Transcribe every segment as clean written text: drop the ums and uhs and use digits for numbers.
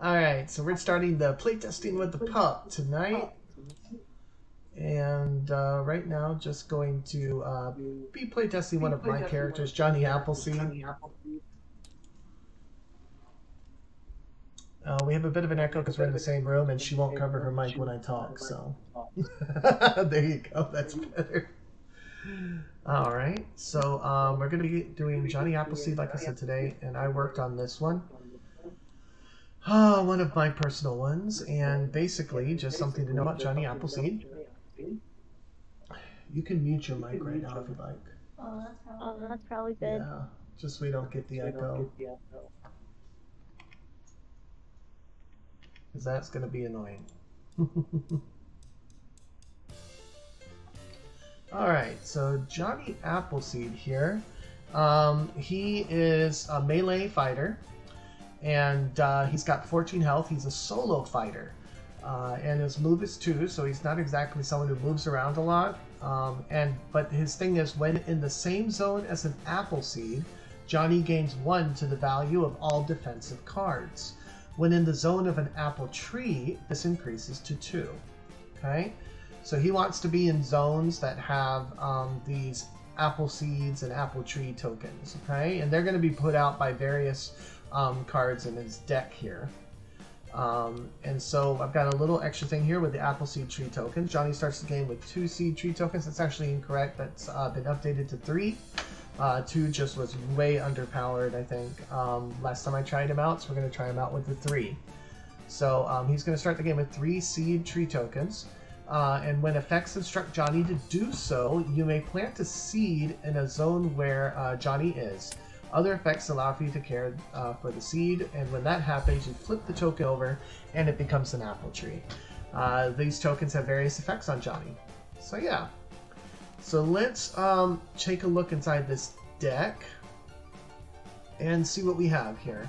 Alright, so we're starting the playtesting with the pup tonight. And right now, just going to be playtesting one of my characters, Johnny Appleseed. We have a bit of an echo because we're in the same room and she won't cover her mic when I talk, so. There you go, that's better. Alright, so we're going to be doing Johnny Appleseed, like I said today, and I worked on this one. One of my personal ones, and basically, just something to know about Johnny Appleseed. You can mute your mic right now if you'd like. Oh, that's probably good. Yeah, just so we don't get the echo. Because that's going to be annoying. Alright, so Johnny Appleseed here. He is a melee fighter. And he's got 14 health. He's a solo fighter. And his move is 2, so he's not exactly someone who moves around a lot. But his thing is, when in the same zone as an Appleseed, Johnny gains 1 to the value of all defensive cards. When in the zone of an apple tree, this increases to 2. Okay? So he wants to be in zones that have these apple seeds and apple tree tokens. Okay? And they're going to be put out by various cards in his deck here. And so I've got a little extra thing here with the Appleseed tree tokens. Johnny starts the game with 2 seed tree tokens. That's actually incorrect. That's been updated to 3. 2 just was way underpowered, I think, last time I tried him out, so we're going to try him out with the 3. So he's going to start the game with 3 seed tree tokens. And when effects instruct Johnny to do so, you may plant a seed in a zone where Johnny is. Other effects allow for you to care for the seed, and when that happens, you flip the token over, and it becomes an apple tree. These tokens have various effects on Johnny. So yeah. So let's take a look inside this deck and see what we have here.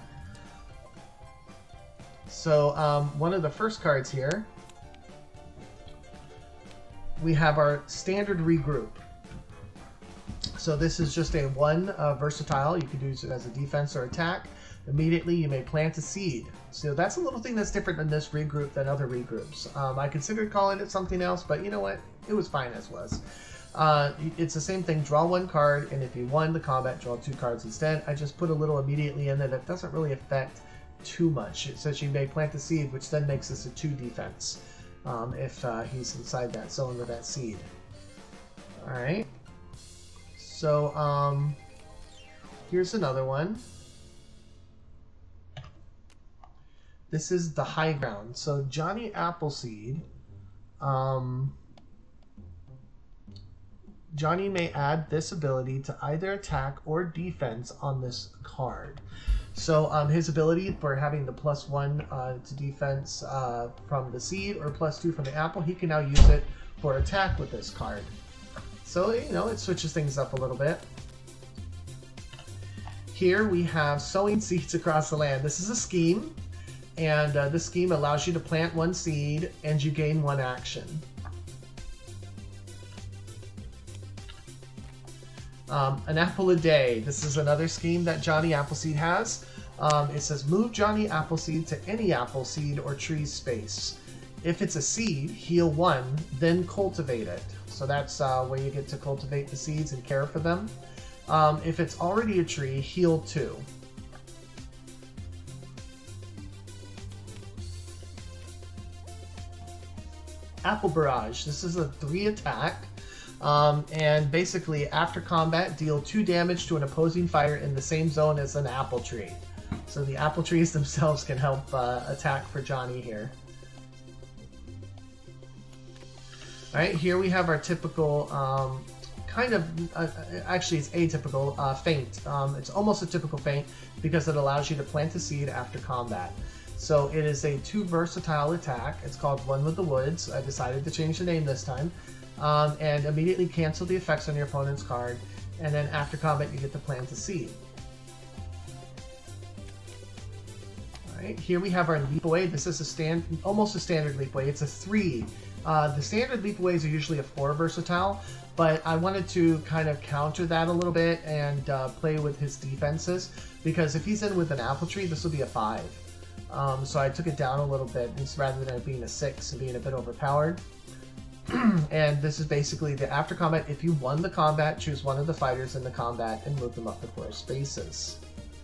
So one of the first cards here, we have our standard regroup. So this is just a 1 versatile. You could use it as a defense or attack. Immediately you may plant a seed. So that's a little thing that's different in this regroup than other regroups. I considered calling it something else, but you know what? It was fine as was. It's the same thing. Draw 1 card, and if you won the combat, draw 2 cards instead. I just put a little immediately in there that doesn't really affect too much. It says you may plant a seed, which then makes this a 2 defense if he's inside that zone with that seed. Alright. So, here's another one. This is the high ground. So, Johnny Appleseed, Johnny may add this ability to either attack or defense on this card. So, his ability for having the +1 to defense from the seed or +2 from the apple, he can now use it for attack with this card. So, you know, it switches things up a little bit. Here we have sowing seeds across the land. This is a scheme, and this scheme allows you to plant 1 seed, and you gain 1 action. An apple a day. This is another scheme that Johnny Appleseed has. It says, move Johnny Appleseed to any apple seed or tree space. If it's a seed, heal 1, then cultivate it. So that's where you get to cultivate the seeds and care for them. If it's already a tree, heal 2. Apple Barrage. This is a 3 attack. And basically, after combat, deal 2 damage to an opposing fighter in the same zone as an apple tree. So the apple trees themselves can help attack for Johnny here. Alright, here we have our typical, actually it's atypical, feint. It's almost a typical feint because it allows you to plant a seed after combat. So it is a 2 versatile attack. It's called One with the Woods. I decided to change the name this time. And immediately cancel the effects on your opponent's card. And then after combat you get to plant a seed. Alright, here we have our leap away. This is almost a standard leap away. It's a 3. The standard leap aways are usually a 4 versatile, but I wanted to kind of counter that a little bit and play with his defenses, because if he's in with an apple tree, this will be a 5. So I took it down a little bit, rather than it being a 6 and being a bit overpowered. And this is basically the after combat. If you won the combat, choose one of the fighters in the combat and move them up the 4 spaces.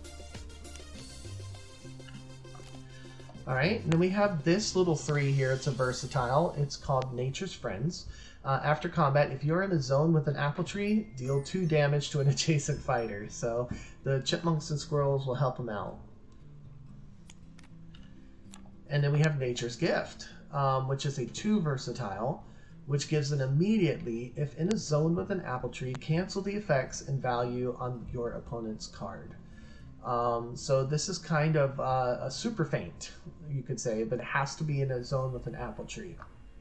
Alright, and then we have this little 3 here. It's a versatile. It's called Nature's Friends. After combat, if you're in a zone with an apple tree, deal 2 damage to an adjacent fighter. So the chipmunks and squirrels will help them out. And then we have Nature's Gift, which is a 2 versatile, which gives an immediately, if in a zone with an apple tree, cancel the effects and value on your opponent's card. So this is kind of a super feint, you could say, but it has to be in a zone with an apple tree.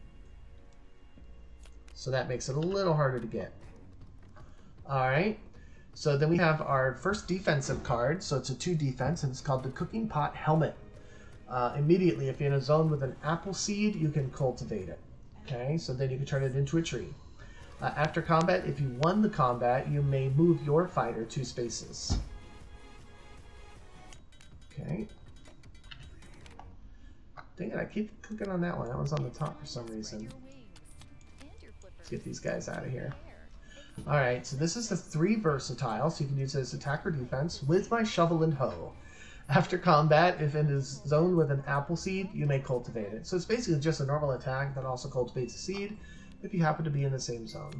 So that makes it a little harder to get. Alright, so then we have our first defensive card. So it's a 2 defense, and it's called the Cooking Pot Helmet. Immediately, if you're in a zone with an Appleseed, you can cultivate it. Okay, so then you can turn it into a tree. After combat, if you won the combat, you may move your fighter 2 spaces. Okay. Dang it, I keep clicking on that one. That one's on the top for some reason. Let's get these guys out of here. Alright, so this is the 3 versatile, so you can use it as attack or defense with my shovel and hoe. After combat, if in a zone with an apple seed, you may cultivate it. So it's basically just a normal attack that also cultivates a seed if you happen to be in the same zone.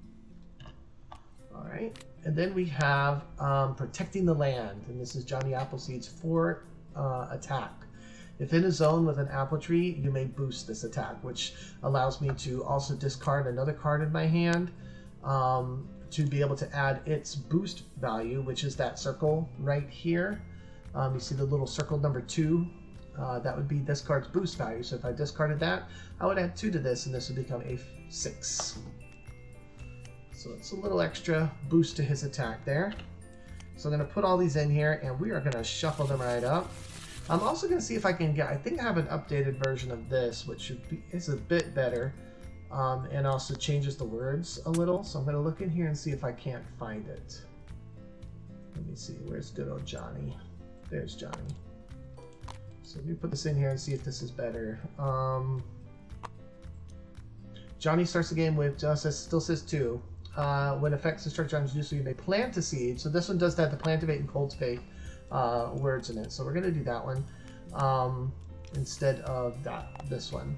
Alright, and then we have Protecting the Land, and this is Johnny Appleseed's 4 attack. If in a zone with an apple tree, you may boost this attack, which allows me to also discard another card in my hand to be able to add its boost value, which is that circle right here. You see the little circle number 2? That would be this card's boost value. So if I discarded that, I would add 2 to this, and this would become a 6. So it's a little extra boost to his attack there. So I'm going to put all these in here, and we are going to shuffle them right up. I'm also going to see if I can get, I think I have an updated version of this, which is a bit better, and also changes the words a little. So I'm going to look in here and see if I can't find it. Let me see, where's good old Johnny? There's Johnny. So let me put this in here and see if this is better. Johnny starts the game with, still says 2. When effects instruct Johnny to do so, you may plant a seed. So this one does have the plantivate and cultivate words in it. So we're going to do that one instead of this one.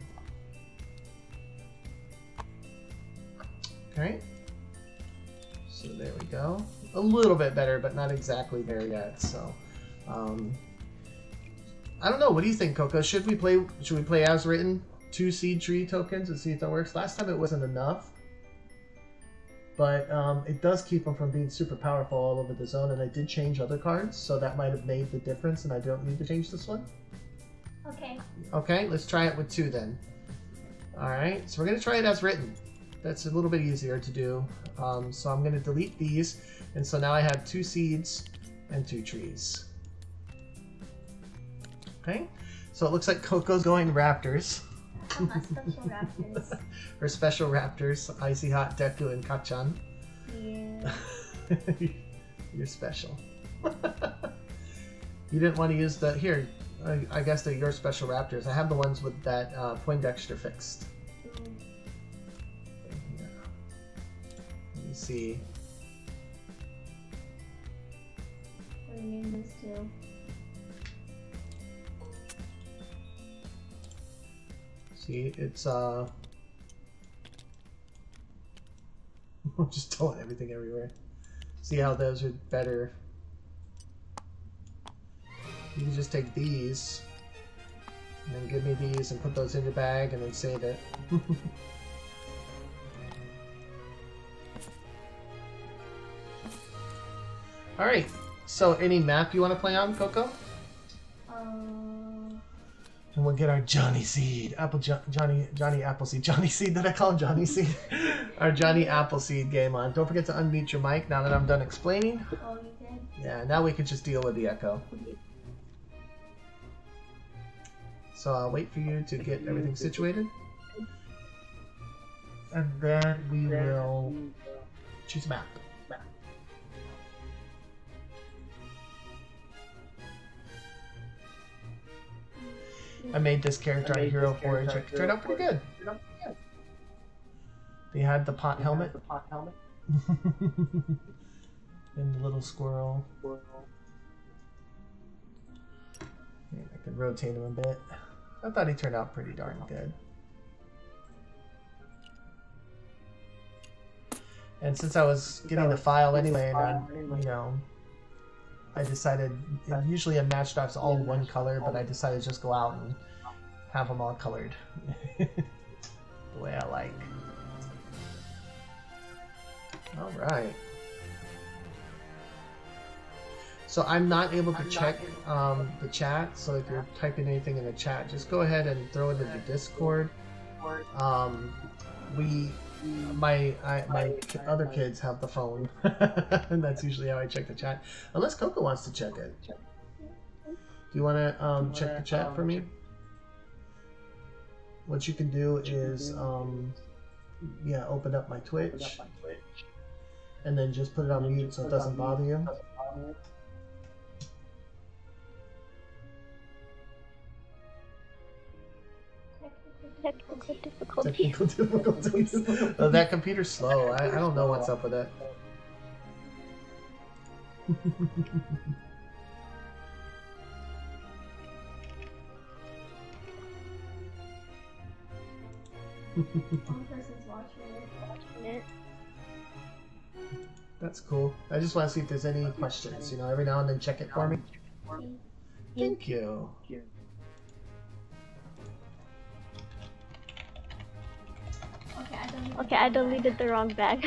Okay. So there we go. A little bit better, but not exactly there yet. So I don't know. What do you think, Coco? Should we play as written 2 seed tree tokens and see if that works? Last time it wasn't enough, but it does keep them from being super powerful all over the zone. And I did change other cards, so that might have made the difference. And I don't need to change this one. Okay. Okay, let's try it with 2 then. All right, so we're gonna try it as written. That's a little bit easier to do. So I'm gonna delete these, and so now I have 2 seeds and 2 trees. Okay, so it looks like Coco's going Raptors. Special Raptors. Her special Raptors, Icy Hot, Deku, and Kachan. Yeah. You're special. You didn't want to use the... Here, I guess they're your special Raptors. I have the ones with that Poindexter fixed. Yeah. Let me see. What do you name those 2? See, it's I'm just throwing everything everywhere. See how those are better. You can just take these and then give me these and put those in your bag and then save it. Alright, so any map you want to play on, Coco? And we'll get our Johnny Seed, Johnny Appleseed. Johnny Seed, did I call him Johnny Seed? Our Johnny Appleseed game on. Don't forget to unmute your mic now that I'm done explaining. Oh, you did? Yeah, now we can just deal with the echo. So I'll wait for you to get everything situated. And then we will choose a map. I made this character on Hero Forge. It turned out pretty good. They had the pot helmet. And the little squirrel. And I could rotate him a bit. I thought he turned out pretty darn good. And since I was getting the file anyway, and I, you know, I decided, usually a match draft's all one color, but I decided to just go out and have them all colored. The way I like. Alright. So I'm not able to check the chat, so if you're typing anything in the chat, just go ahead and throw it into Discord. My other kids have the phone, and that's usually how I check the chat. Unless Coco wants to check it. Do you want to check the chat for me? What you can do is, yeah, open up my Twitch, and then just put it on mute so it doesn't bother you. Technical difficulties. Technical difficulties. Oh, that computer's slow. I don't know what's up with it. One person's watching it. That's cool. I just want to see if there's any questions. You know, every now and then check it for me. Thank you. Okay, I deleted the wrong bag.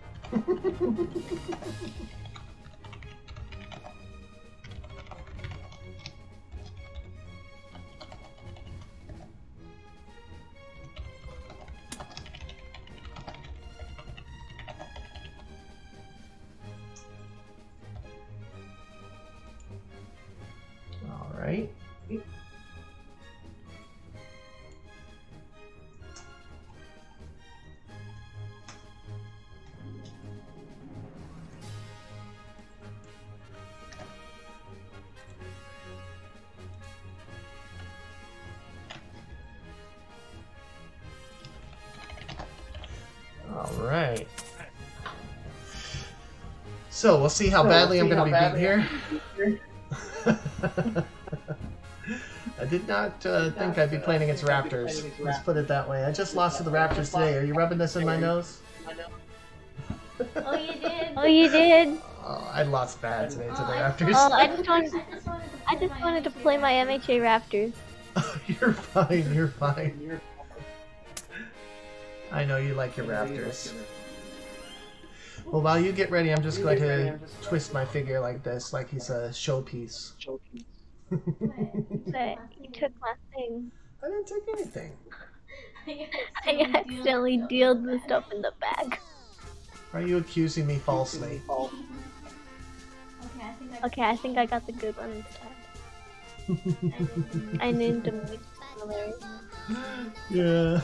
All right. All right. So we'll see how badly I'm going to be beat here. I did not think I'd be playing against Raptors. Let's put it that way. I just lost to the Raptors today. Are you rubbing this in my nose? Oh, you did. Oh, you did. Oh, I lost bad today to the Raptors. Oh, I just wanted to play my MHA Raptors. You're fine. You're fine. I know you like your Raptors. Well, while you get ready, I'm just going to twist my figure like this, like he's a showpiece. But you took my thing. I didn't take anything. I accidentally dealed the stuff in the bag. Are you accusing me falsely? Okay, I think I got the good one instead. I named him hilarious. Yeah.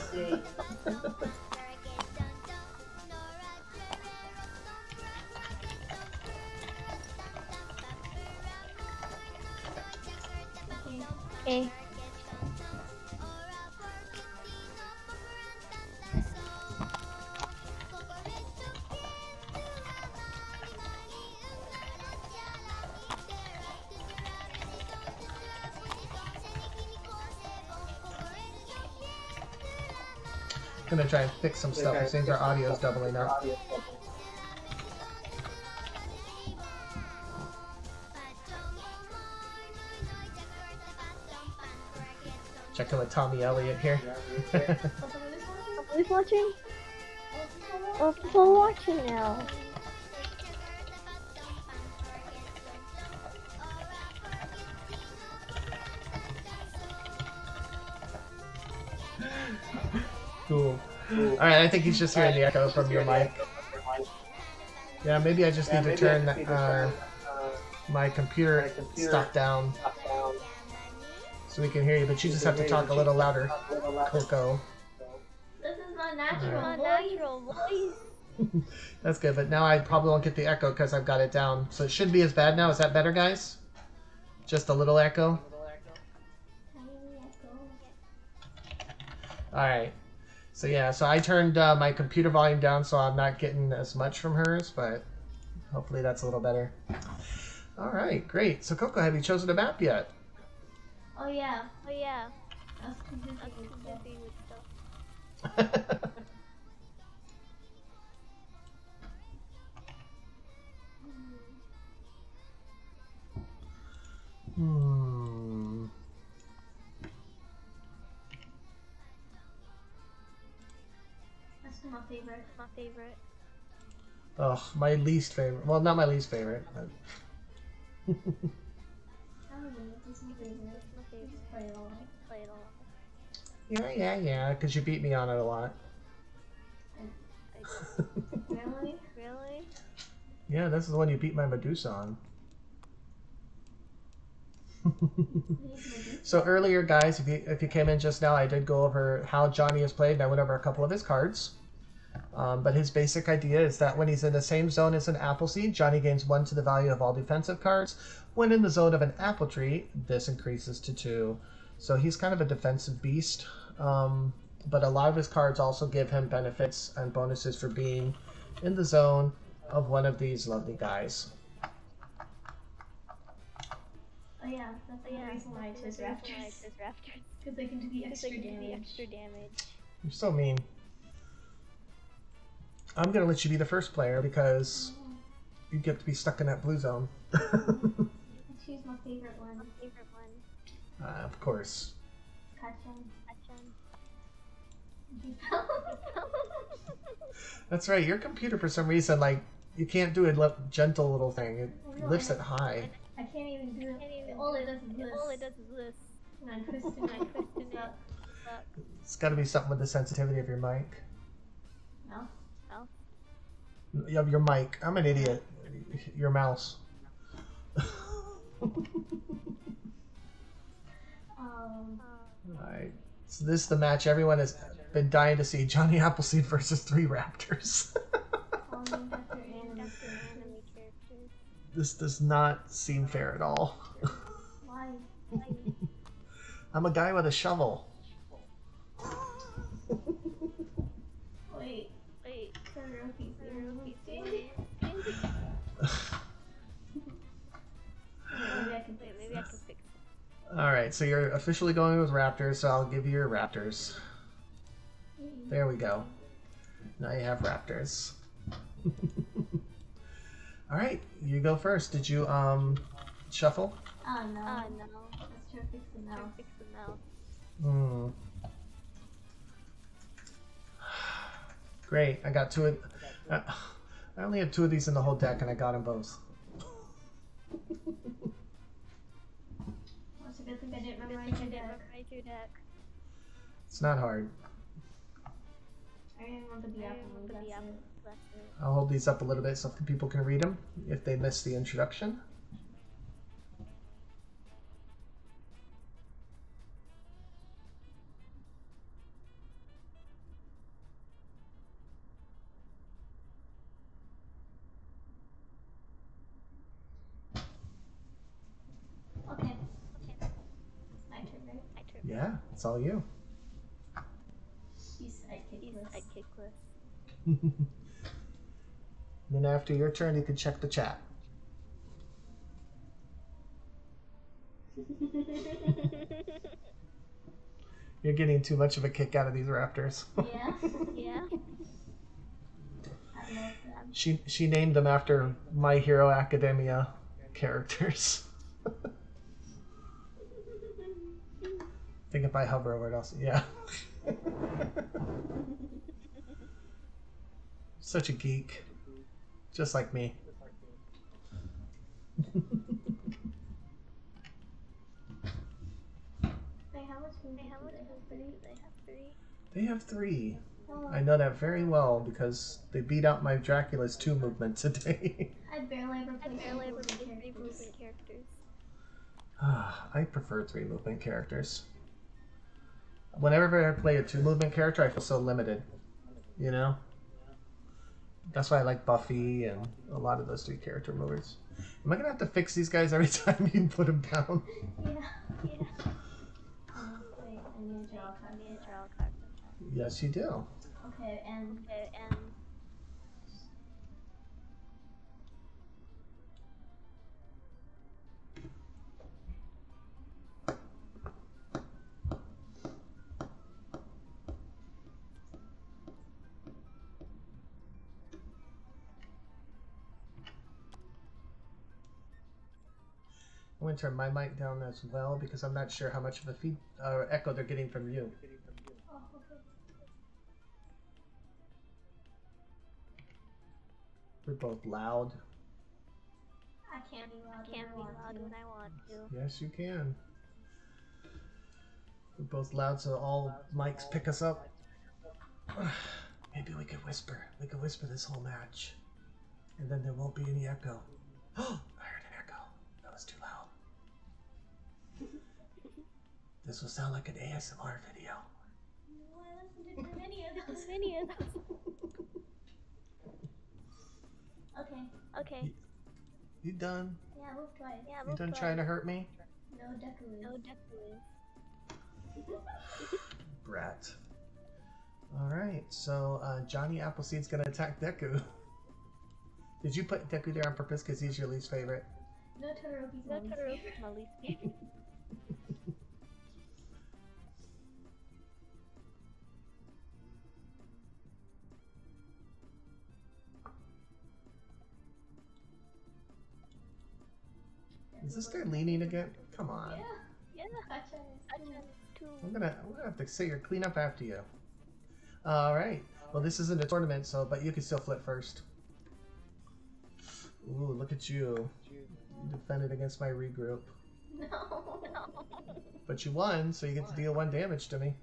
Okay. I'm gonna try and fix some stuff. It seems our audio's doubling up. Checking with Tommy Elliott here. Who's watching? Oh, people watching now. Cool. Alright, I think he's just hearing the echo from your mic. Yeah, maybe I just need to turn my computer stuff down so we can hear you, but you just have to talk a little louder, Coco. This is my natural voice. That's good, but now I probably won't get the echo because I've got it down. So it shouldn't be as bad now. Is that better, guys? Just a little echo? All right. So yeah, so I turned my computer volume down so I'm not getting as much from hers, but hopefully that's a little better. All right, great. So Coco, have you chosen a map yet? Oh yeah. Oh yeah. I was too busy I was with too stuff. busy with stuff. Hmm. That's my favorite. My favorite. Oh, my least favorite. Well, not my least favorite. But... I don't know. It's my favorite. My favorite. Just play it all. Play it all. Yeah, because you beat me on it a lot. Really? Really? Yeah, this is the one you beat my Medusa on. So earlier, guys, if you came in just now, I did go over how Johnny has played, and I went over a couple of his cards. But his basic idea is that when he's in the same zone as an Appleseed, Johnny gains 1 to the value of all defensive cards. When in the zone of an apple tree, this increases to 2. So he's kind of a defensive beast. But a lot of his cards also give him benefits and bonuses for being in the zone of one of these lovely guys. Oh yeah, that's the reason why I chose Raptors. Because they can do the extra damage. You're so mean. I'm going to let you be the first player because you get to be stuck in that blue zone. I choose my favorite one. Of course. Kachan. That's right. Your computer, for some reason, like, you can't do a gentle little thing. It lifts it high. I can't even do it. All it does is this. All it does is this. And I'm twisting it. It's got to be something with the sensitivity of your mic. No? Yeah, your mic. I'm an idiot. Your mouse. Alright. So this is the match everyone has been dying to see. Johnny Appleseed versus 3 Raptors. This does not seem fair at all. Why? I'm a guy with a shovel. Wait. Maybe I can fix it. Alright, so you're officially going with Raptors, so I'll give you your Raptors. There we go. Now you have Raptors. Alright, you go first. Did you shuffle? Oh no. Let's try to fix the mouse. Great, I got 2 of... I only have 2 of these in the whole deck, and I got them both. That's a good thing I didn't memorize your deck. It's not hard. I didn't remember the apple one, that's it. I'll hold these up a little bit so people can read them if they missed the introduction. Okay. My turn, right? Yeah, it's all you. He's sidekickless. Then after your turn, you can check the chat. You're getting too much of a kick out of these Raptors. Yeah? Yeah. I love them. She named them after My Hero Academia characters. I think if I hover over it, I'll see. Yeah. Such a geek. Just like me. How much food do they have? 3? They have 3. Oh, I know that very well because they beat out my Dracula's 2 movement today. I barely ever play 3 movement characters. I prefer 3 movement characters. Whenever I play a 2 movement character, I feel so limited. You know? That's why I like Buffy and a lot of those 3 character movers. Am I gonna have to fix these guys every time you put them down? Yeah. Wait, I need a draw card. Yes, you do. Okay, and I'm going to turn my mic down as well because I'm not sure how much of a echo they're getting from you. oh, okay. We're both loud. I can't be loud. When I want to. Yes, you can. We're both loud, so all mics pick us up. Maybe we could whisper. We could whisper this whole match. And then there won't be any echo. Oh, I heard an echo. That was too loud. This will sound like an ASMR video. No, I listened to many of those. Okay. You done? Yeah, I moved twice. You done trying to hurt me? No, definitely. Brat. Alright, so Johnny Appleseed's gonna attack Deku. Did you put Deku there on purpose because he's your least favorite? No, Todoroki's my least favorite. Is this guy leaning again? Come on. Yeah. Gotcha. I'm gonna have to say your cleanup after you. Alright. Well, this isn't a tournament, so but you can still flip first. Ooh, look at you. You defended against my regroup. No. But you won, so you get to deal 1 damage to me.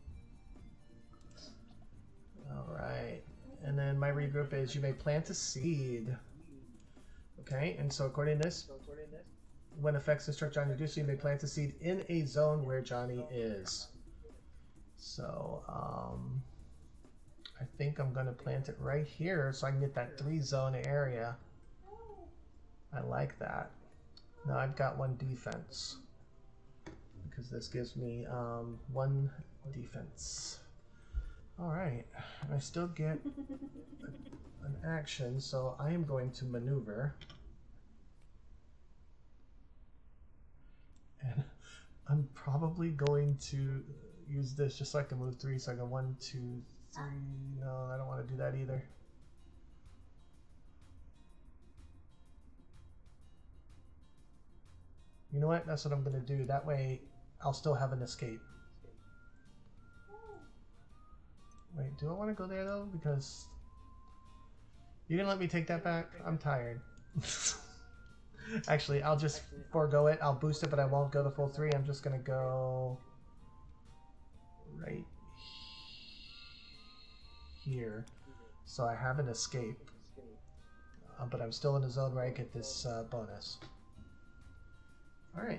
Alright. And then my regroup is you may plant a seed. Okay, and so according to this, when effects instruct Johnny to do so, you may plant a seed in a zone where Johnny is. So, I think I'm going to plant it right here so I can get that 3-zone area. I like that. Now I've got 1 defense. Because this gives me 1 defense. Alright, I still get an action, so I am going to maneuver. And I'm probably going to use this just so I can move 3, so I go 1, 2, 3. No, I don't want to do that either. You know what? That's what I'm going to do. That way, I'll still have an escape. Wait, do I want to go there though? Because you didn't let me take that back? I'm tired. Actually, I'll just forego it. I'll boost it, but I won't go the full 3. I'm just going to go right here. So I have an escape. But I'm still in a zone where I get this bonus. Alright.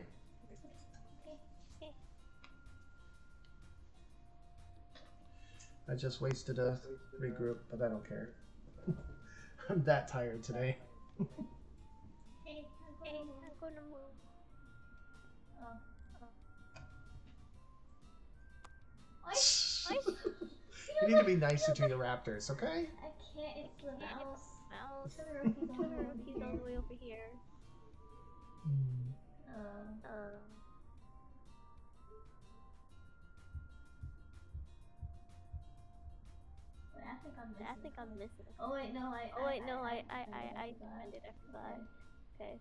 I just wasted a regroup, but I don't care. I'm that tired today. Hey, I'm gonna move. You need to be nicer to your raptors, okay? I can't, it's the mouse. Todoroki's all the way over here. I think I'm missing. Oh wait, no, I defended. I forgot. Okay.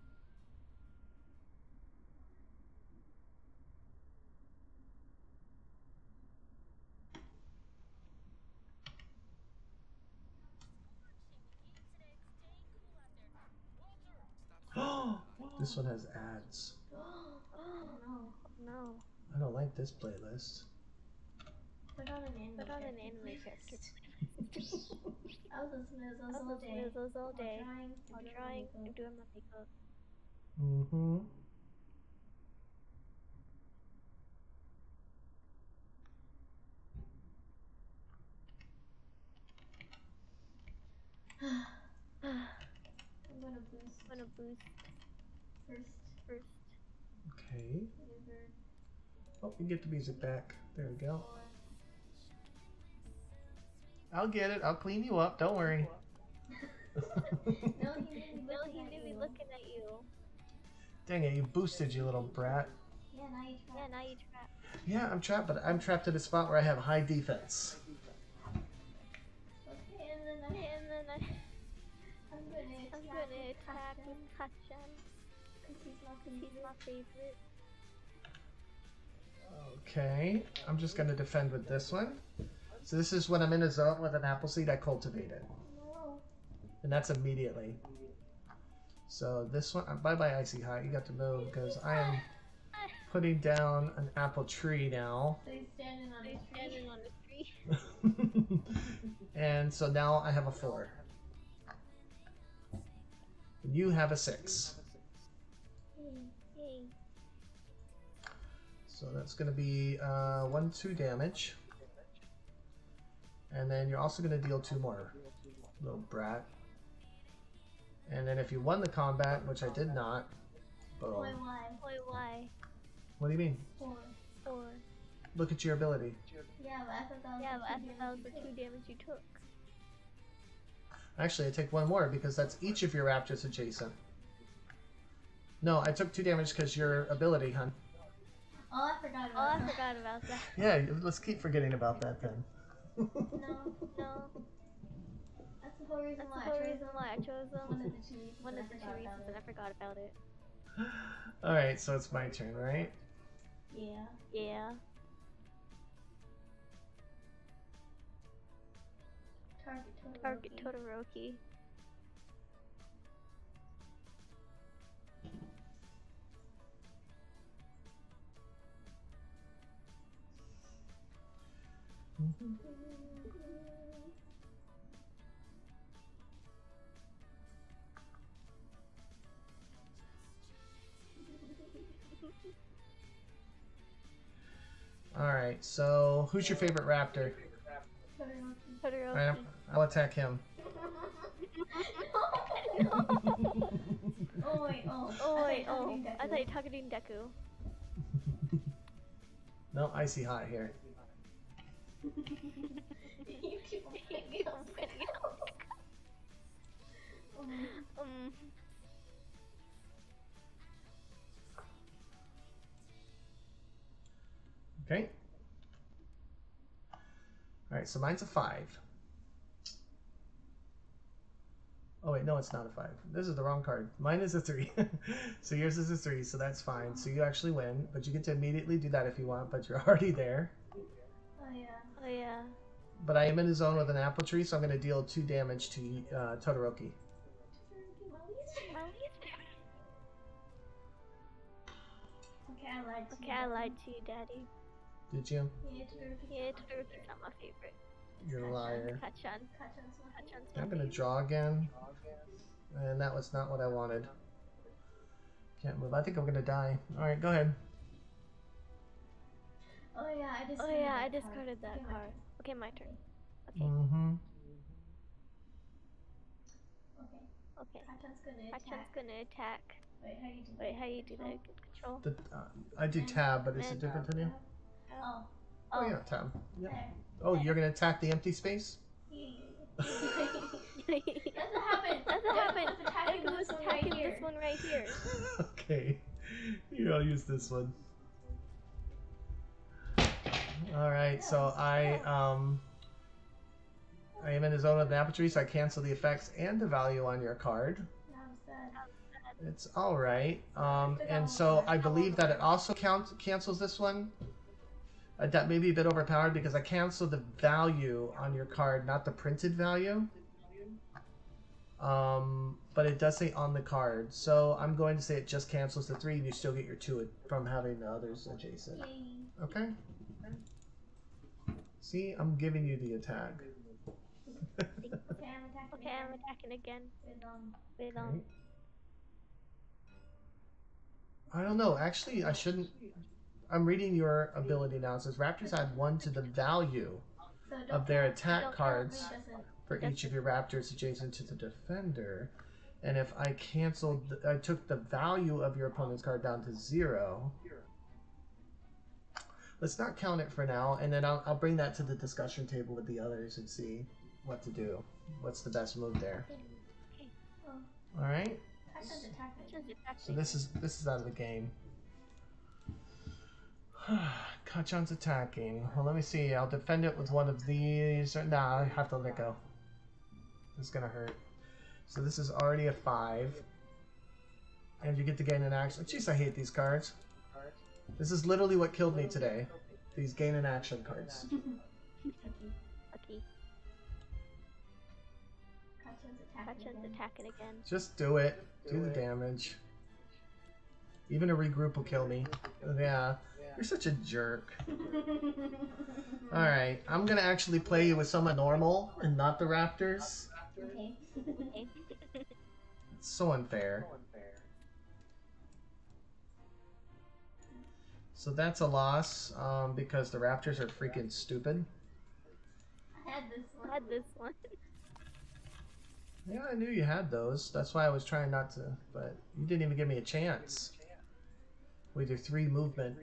This one has ads. Oh No. I don't like this playlist. Put on an anime character. I was listening to those all day. I'm trying. I'm doing my makeup. Mm-hmm. I'm gonna boost first. Okay. Oh, you get the music back. There we go. I'll get it. I'll clean you up. Don't worry. No, he knew me looking at you. Dang it, you boosted, you little brat. Yeah, now you trapped. Yeah, I'm trapped, but I'm trapped at a spot where I have high defense. Okay, and then I'm gonna attack with Kachan. Because he's my favorite. Okay, I'm just going to defend with this one. So this is when I'm in a zone with an Appleseed, I cultivate it. No. And that's immediately. So this one, bye-bye Icy Hot, you got to move because I am putting down an apple tree now. So he's standing on a tree. And so now I have a 4. And you have a 6. Yay. So that's going to be 1-2 damage. And then you're also going to deal 2 more, little brat. And then if you won the combat, which I did not, boom. Wait, why? What do you mean? 4. Look at your ability. Yeah, but I thought that was the 2 damage you took. Actually, I take 1 more because that's each of your raptors adjacent. No, I took 2 damage because your ability, hun. Oh, I forgot about that. Yeah, let's keep forgetting about that then. No. That's the whole reason why I chose one of the 2 reasons. One of the 2 reasons, and I forgot about it. Alright, so it's my turn, right? Yeah. Target Todoroki. Alright, so who's your favorite raptor? Todoroki. Alright, I'll attack him. Oh wait, I thought you were targeting Deku. No, Icy Hot here. You keep Okay. Alright, so mine's a 5. Oh wait, no, it's not a 5. This is the wrong card. Mine is a 3. So yours is a 3, so that's fine. So you actually win, but you get to immediately do that if you want, but you're already there. Oh yeah. But I am in a zone with an apple tree, so I'm going to deal 2 damage to Todoroki. Okay, I lied to you, Daddy. Did you? Yeah, Todoroki's not my favorite. You're a liar. Kachan's my I'm going to draw again. And that was not what I wanted. Can't move. I think I'm going to die. Alright, go ahead. Oh yeah, I discarded that card. Okay, my turn. Okay. Mm-hmm. Okay. Kachan's gonna attack. Wait, how you do that? Control? I do tab, but is it different than you? Oh. Oh yeah, tab. Yep. There. Oh, you're going to attack the empty space? That's what happened. Deku was attacking this one right here. Okay. Here, I'll use this one. Alright, so I am in the zone of the apple tree, so I cancel the effects and the value on your card. It's alright. And so I believe that it also cancels this one. That may be a bit overpowered because I canceled the value on your card, not the printed value. But it does say on the card. So I'm going to say it just cancels the 3 and you still get your 2 from having the others adjacent. Okay? See, I'm giving you the attack. Okay, I'm attacking again. Okay. I don't know. Actually, I shouldn't. I'm reading your ability now. It says Raptors add 1 to the value of their attack cards for each of your Raptors adjacent to the defender. And if I canceled, I took the value of your opponent's card down to 0. Let's not count it for now, and then I'll bring that to the discussion table with the others and see what to do. What's the best move there? Okay. All right. Just attack So this is out of the game. Kachan's attacking. Well, let me see. I'll defend it with one of these. Nah, I have to let go. It's gonna hurt. So this is already a 5. And you get to gain an action. Jeez, I hate these cards. This is literally what killed me today. These gain an action cards. Lucky. Kachan's attacking again. Just do it. Do the damage. Even a regroup will kill me. Yeah. You're such a jerk. Alright, I'm gonna actually play you with someone normal and not the Raptors. Okay. It's so unfair. So that's a loss, because the Raptors are freaking stupid. I had this one. Yeah, I knew you had those. That's why I was trying not to, but you didn't even give me a chance. With your 3 movement.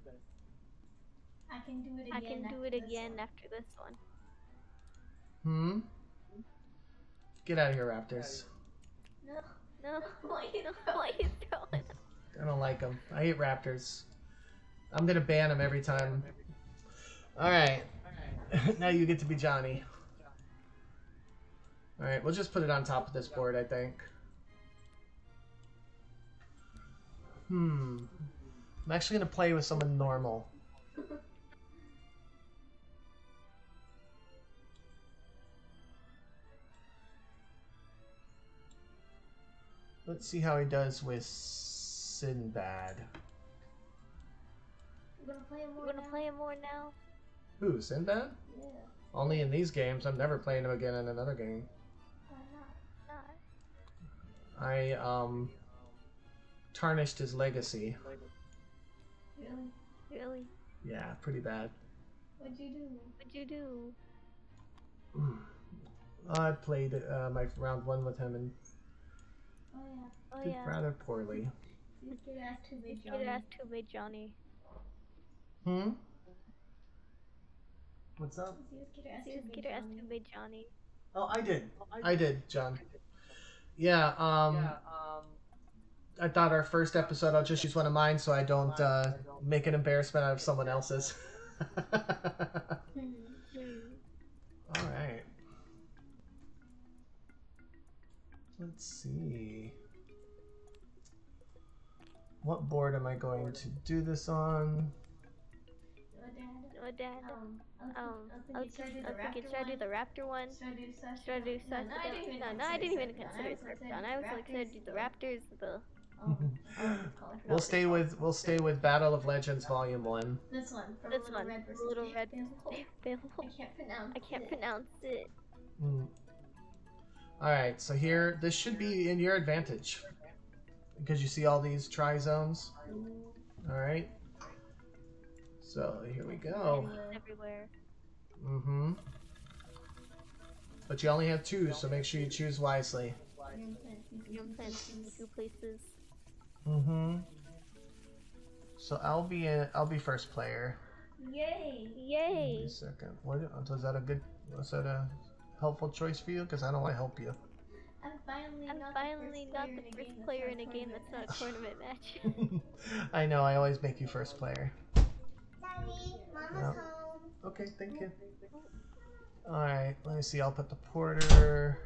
I can do it again after this one. Hmm? Get out of here, Raptors. No. Why are you throwing? I don't like them. I hate Raptors. I'm gonna ban them every time. Alright. Now you get to be Johnny. Alright, we'll just put it on top of this board, I think. I'm actually gonna play with someone normal. Let's see how he does with Sinbad. We're gonna play him more now? Who, Sinbad? Yeah. Only in these games. I'm never playing him again in another game. Why not? I, tarnished his legacy. Really? Yeah, pretty bad. What'd you do? I played my round 1 with him and did yeah. rather poorly. You could ask too big Johnny. What's up? Just get ask too big Johnny. Oh, I did, John. Yeah, I thought our first episode I'll just use one of mine so I don't make an embarrassment out of someone else's. Alright. Let's see. What board am I going to do this on? Dad. I was thinking, should I do the Raptor one? Should I do such? No, I didn't even consider Surfdown. I was like, should I do the Raptors? We'll stay with Battle of Legends Volume 1. This one, Little Red I can't pronounce it. Alright, so here, this should be in your advantage. Because you see all these tri-zones. Alright. So, here we go. Everywhere. But you only have 2, so make sure you choose wisely. You're in 2 places. So I'll be first player. Yay! Wait a second. Was that a helpful choice for you? Because I don't want to help you. I'm finally not the first player in a game that's not a tournament match. I know, I always make you first player. Daddy, Mama's home. Okay, thank you. Alright, let me see, I'll put the porter.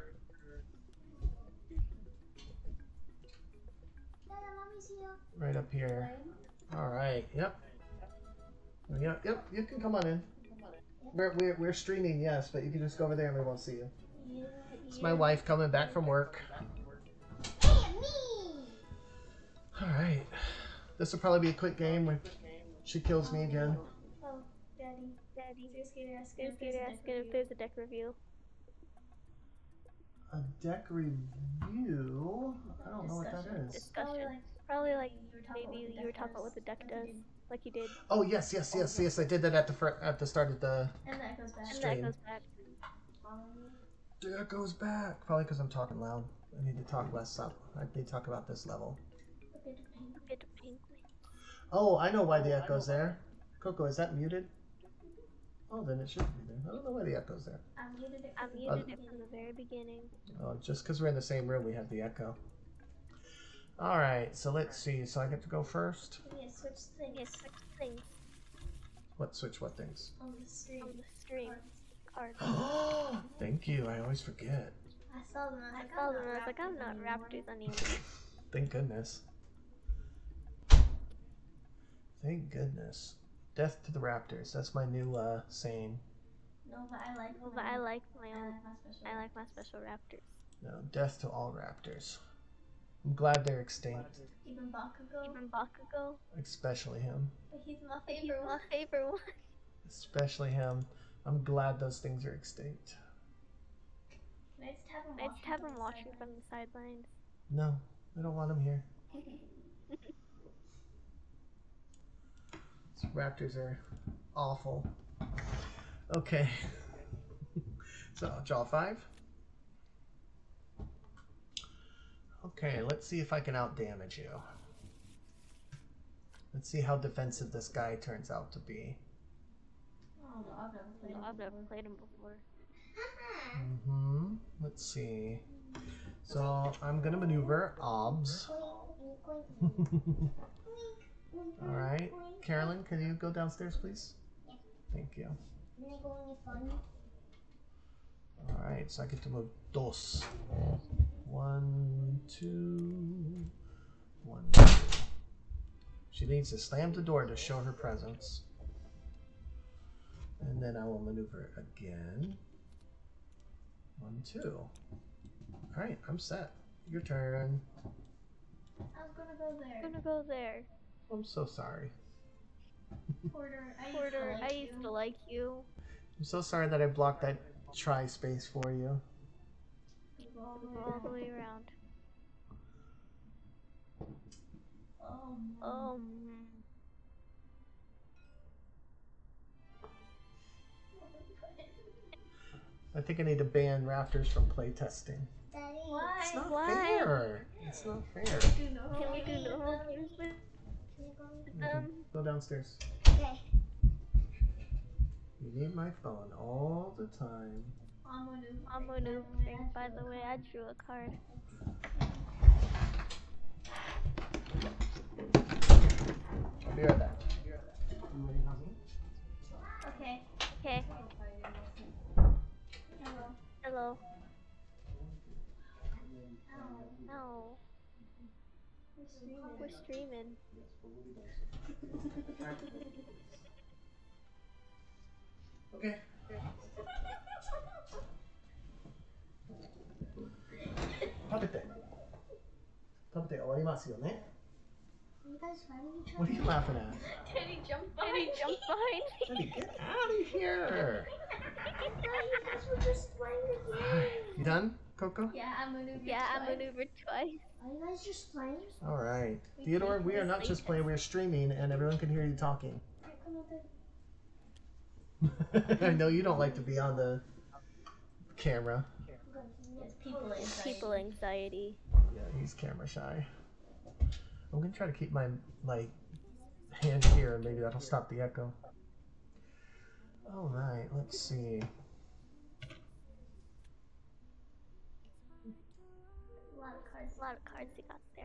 Dada, Mommy's here. Right up here. Alright, yep. Yep, you can come on in. We're streaming, yes, but you can just go over there and we won't see you. It's my wife coming back from work. Hey, me! Alright. This will probably be a quick game when she kills me again. Oh, Daddy. Just get ask if there's a deck review. A deck review? I don't know what that is. Discussion. Probably like maybe you were talking about what the deck does, like you did. Oh yes, I did that at the start of the And that goes back. stream. That goes back. Probably because I'm talking loud. I need to talk less up. I need to talk about this level. Oh, I know why the echo's there. Coco, is that muted? Oh, then it should be there. I don't know why the echo's there. I muted it from the very beginning. Oh, just because we're in the same room, we have the echo. All right, so let's see. So I get to go first. Yeah, switch things. Yes, switch things What switch? What things? On the stream. Cards. Oh, thank you. I always forget. I saw them. I was like, I'm not Raptors anymore. Thank goodness. Thank goodness. Death to the Raptors. That's my new saying. No, but I like. But I like my I own. like my special. I like my special Raptors. No, death to all Raptors. I'm glad they're extinct. Even Bakugo. Even Bakugo. Especially him. But he's my favorite one. Favorite one. Especially him. I'm glad those things are extinct. Can I just have him I watching? just have him watching from the sidelines. No, I don't want him here. These Raptors are awful. Okay. So, draw 5. Okay, let's see if I can outdamage you. Let's see how defensive this guy turns out to be. Oh, no, I've never played him. I've never played him before. Let's see. So I'm gonna maneuver OBS. Alright. Carolyn, can you go downstairs, please? Thank you. Alright, so I get to move dos. 1, 2, 1, 2. She needs to slam the door to show her presence. And then I will maneuver again. 1, 2. Alright, I'm set. Your turn. I was gonna go there. I'm so sorry. Porter, I used to like you. I'm so sorry that I blocked that try space for you. All the way around. I think I need to ban Raptors from playtesting. Daddy. Why? It's not Why? fair. It's not fair. Can we do normal games with Go downstairs. Okay. You need my phone all the time. I'm maneuvering. By the way, I drew a card. I'll be right back. Okay. Okay. Hello. No. We're streaming. Okay. 食べて終わりますよね。 Are you guys fighting each What are you laughing at? Teddy jumped Did he jump behind me? Teddy, get out of here! You guys were just playing the game. You done, Coco? Yeah, I maneuvered. Yeah, I twice. maneuvered twice. Are you guys just playing? All right. Theodore, we are not just playing, we're streaming, and everyone can hear you talking. I know you don't like to be on the camera. It's people inside. People anxiety. Yeah, he's camera shy. I'm gonna try to keep my hand here, and maybe that'll stop the echo. All right, let's see. A lot of cards you got there.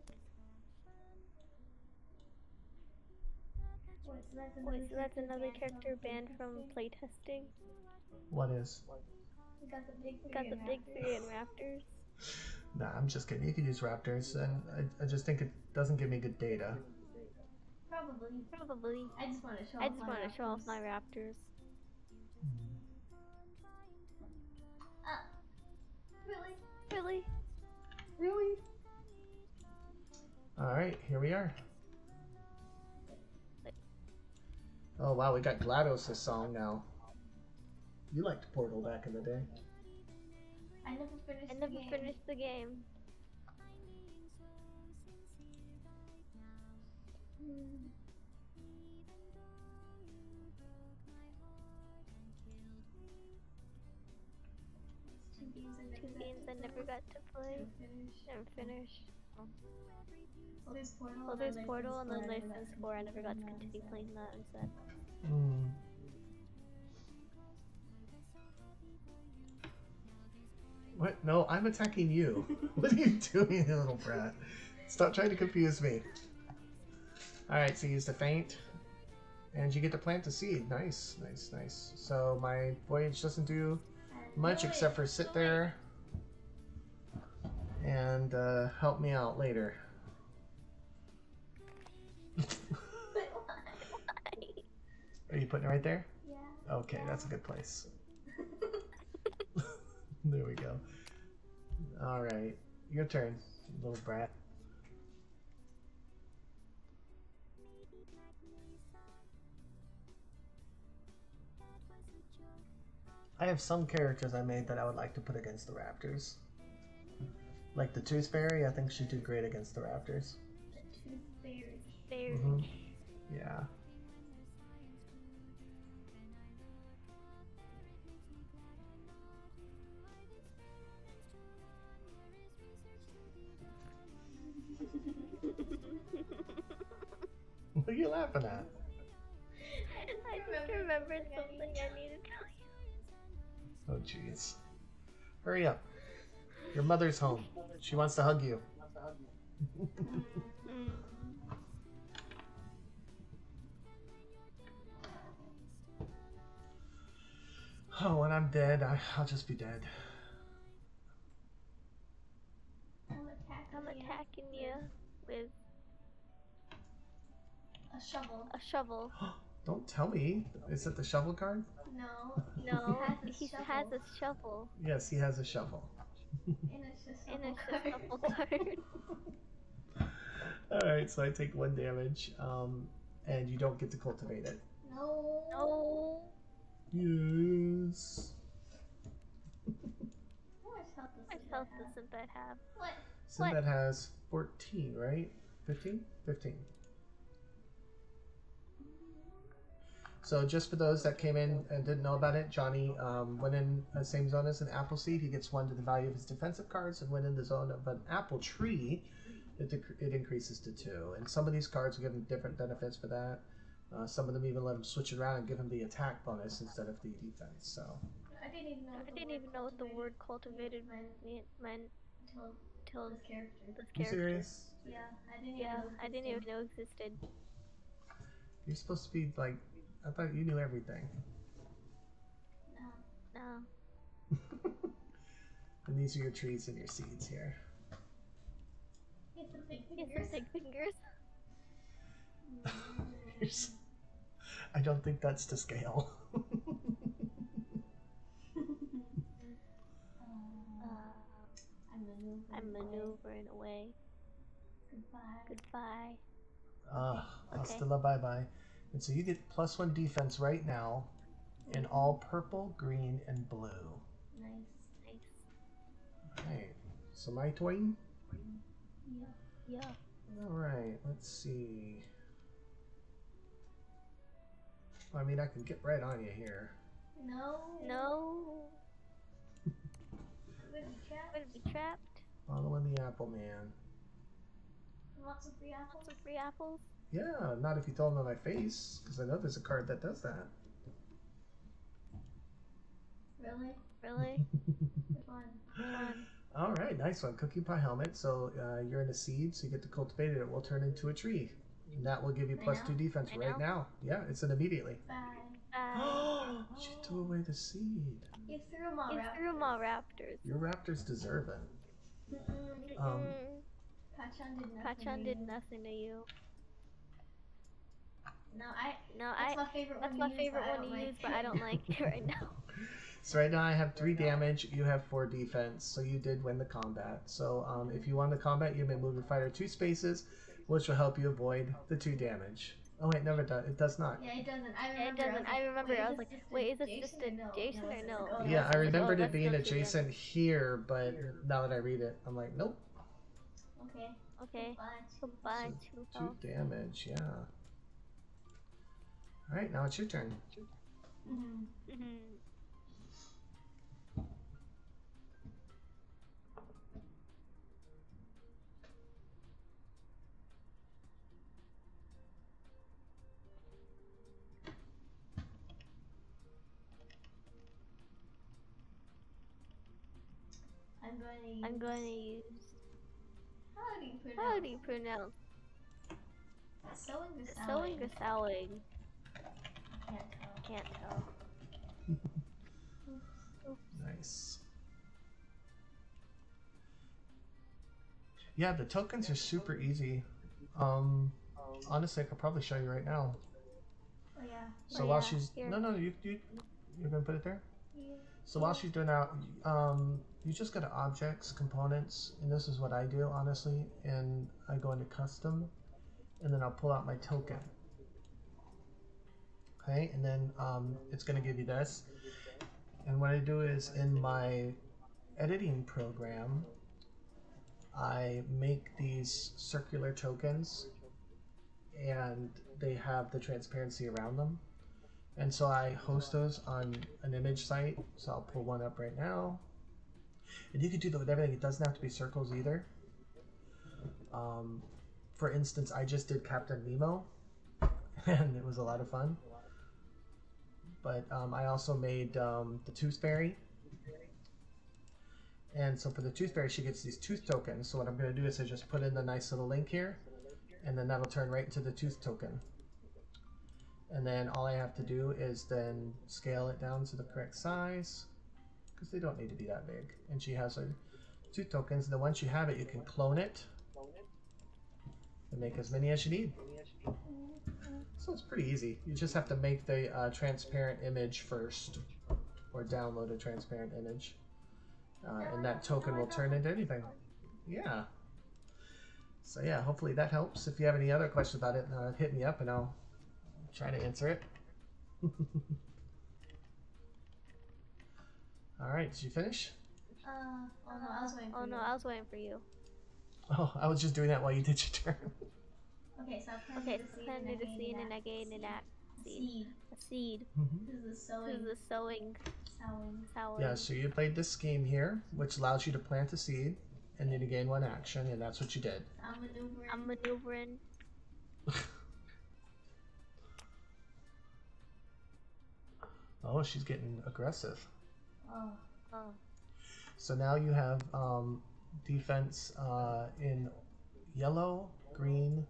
Wait, so that's another character banned from playtesting? What is? We got the big three. Got the big three and Raptors. Nah, I'm just kidding. You can use Raptors, and I just think it doesn't give me good data. Probably. I just want to show. I just want to show off my Raptors. Really? Really? All right, here we are. Oh wow, we got GLaDOS' song now. You liked Portal back in the day. I never finished the game. Two games I never got to play and finish. Well, there's Portal. Well, there's Portal and then there's Sims 4. I never got to continue playing that instead. Hmm. What? No, I'm attacking you. What are you doing, you little brat? Stop trying to confuse me. Alright, so use the feint. And you get to plant the seed. Nice, nice, nice. So my voyage doesn't do much except for sit there and help me out later. Are you putting it right there? Yeah. Okay, that's a good place. There we go. Alright, your turn, little brat. I have some characters I made that I would like to put against the Raptors. Like the Tooth Fairy, I think she did great against the Raptors. The Tooth Fairy. Mm-hmm. Yeah. What are you laughing at? I just remembered something I needed to tell you. Oh, jeez. Hurry up. Your mother's home. She wants to hug you. Oh, when I'm dead, I'll just be dead. I'm attacking you with a shovel. a shovel. Don't tell me. Is it the shovel card? No. No, he has a shovel. Yes, he has a shovel. And it's a shovel card. Alright, so I take 1 damage, and you don't get to cultivate it. No. No. Yes. How much health How much health does Sinbad have? What? Sinbad has 14, right? 15? 15. So just for those that came in and didn't know about it, Johnny, when in the same zone as an Appleseed, he gets 1 to the value of his defensive cards, and when in the zone of an apple tree, it increases to 2. And some of these cards will give him different benefits for that. Some of them even let him switch it around and give him the attack bonus instead of the defense. So I didn't even know what the word cultivated meant till this character. you serious? Yeah, I didn't even know existed. You're supposed to be like, I thought you knew everything. No. And these are your trees and your seeds here. Get the big He has fingers. some big fingers. I don't think that's to scale. I'm maneuvering away. Goodbye. Hasta la bye-bye. And so you get +1 defense right now in all purple, green, and blue. Nice. Alright, so my turn? Yeah. Alright, let's see. I mean, I can get right on you here. No. I'm gonna be trapped. Following the apple man. Want some free apples? Some free apples? Yeah, not if you throw them in my face, because I know there's a card that does that. Really? Which one? Alright, nice one. Cookie Pie Helmet. So you're in a seed, so you get to cultivate it. It will turn into a tree. And that will give you +2 defense right now. Yeah, it's an immediately. Bye. She threw away the seed. You threw them all You raptors. threw them all raptors. Your raptors deserve it. Pachan did nothing to you. That's my favorite one to use, but I don't like it right now. So right now I have 3 damage, you have 4 defense, so you did win the combat. So if you won the combat, you may move your fighter 2 spaces, which will help you avoid the 2 damage. Oh wait, never does. It does not. Yeah, it doesn't. I remember. I was like, wait, is this just a Jason or no? Yeah, I remembered it being adjacent here, but now that I read it, I'm like, nope. Okay. Goodbye. So 2 damage, yeah. Alright, now it's your turn. I'm going to use. How do you pronounce sewing or sewing? Can't tell. Oops. Nice. Yeah, the tokens are super easy. Honestly, I could probably show you right now. Oh yeah. So Oh, while yeah, she's here. no, you're gonna put it there. Yeah. So while she's doing that, you just go to objects, components, and this is what I do honestly. And I go into custom, and then I'll pull out my token. Okay, and then it's gonna give you this. And what I do is in my editing program, I make these circular tokens, and they have the transparency around them. And so I host those on an image site. So I'll pull one up right now. And you can do that with everything. It doesn't have to be circles either. For instance, I just did Captain Nemo, and it was a lot of fun. But I also made the Tooth Fairy. And so for the Tooth Fairy, she gets these tooth tokens. So what I'm going to do is I just put in the nice little link here, and then that'll turn right into the tooth token. And then all I have to do is then scale it down to the correct size, because they don't need to be that big. And she has her tooth tokens. And then once you have it, you can clone it and make as many as you need. So it's pretty easy. You just have to make the transparent image first, or download a transparent image. And that token will turn into anything. Yeah. So yeah, hopefully that helps. If you have any other questions about it, hit me up and I'll try to answer it. All right, did you finish? Oh no, I was waiting for Oh you. no, I was waiting for you. Oh, I was just doing that while you did your turn. Okay, so I Okay, planted planted a a seed seed and I gained an seed. A seed. Mhm. This is the This sewing. is the sewing. Yeah, so you played this scheme here, which allows you to plant a seed, and then you gain one action, and that's what you did. I'm maneuvering. Oh, she's getting aggressive. Oh. So now you have defense in yellow, green,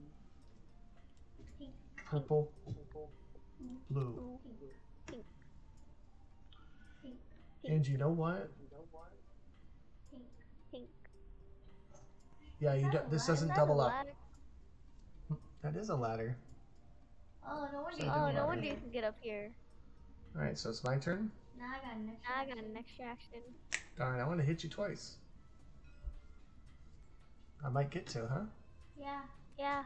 Pink. purple, blue. Pink. Pink. And you know what? Pink. Pink. Yeah, you do, this doesn't Is that a double up. ladder? That is a ladder. Oh, no wonder. So you I Oh, didn't no ladder. wonder you can get up here. All right, so it's my turn. Now I got an extra. Now I got an extra action. Darn, I want to hit you twice. I might get to, huh? Yeah. Yeah.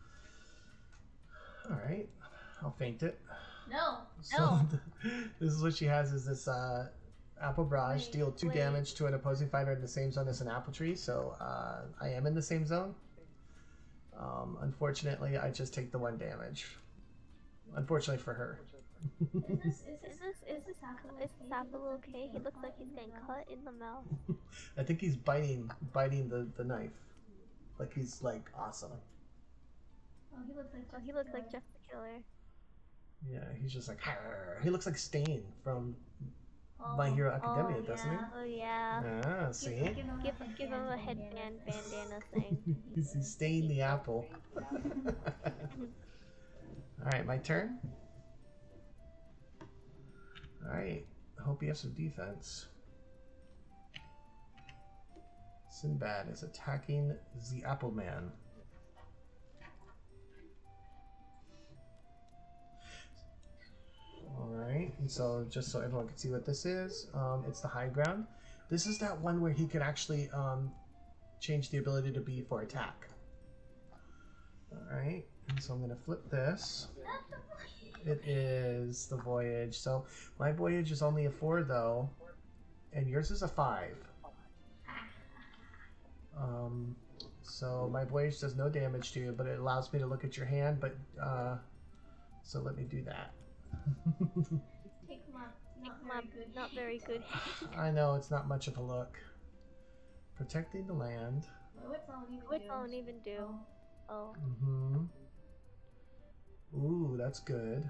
All right, I'll feint it. No. So No. this is what she has: is this apple barrage, deal 2 wait. damage to an opposing fighter in the same zone as an apple tree. So I am in the same zone. Unfortunately, I just take the 1 damage. Unfortunately for her. Is this apple okay? He looks like he's getting cut in the mouth. I think he's biting the knife, like he's like awesome. Oh, he looks like. Oh, he looks like Jeff the Killer. Yeah, he's just like he looks like Stain from My Hero Academia, doesn't he? Oh yeah. Ah, see? Give him a headband bandana thing. He's Stain the apple. Alright, my turn. Alright, I hope you have some defense. Sinbad is attacking the Apple Man. Alright, and so just so everyone can see what this is, it's the high ground. This is that one where he can actually change the ability to be for attack. Alright, and so I'm going to flip this. It is the voyage. So my voyage is only a 4 though, and yours is a 5. So my voyage does no damage to you, but it allows me to look at your hand. But so let me do that. Take Not very good. I know it's not much of a look. Protecting the land. What's all even What's do? all even do? Oh. Mm-hmm. Ooh, that's good.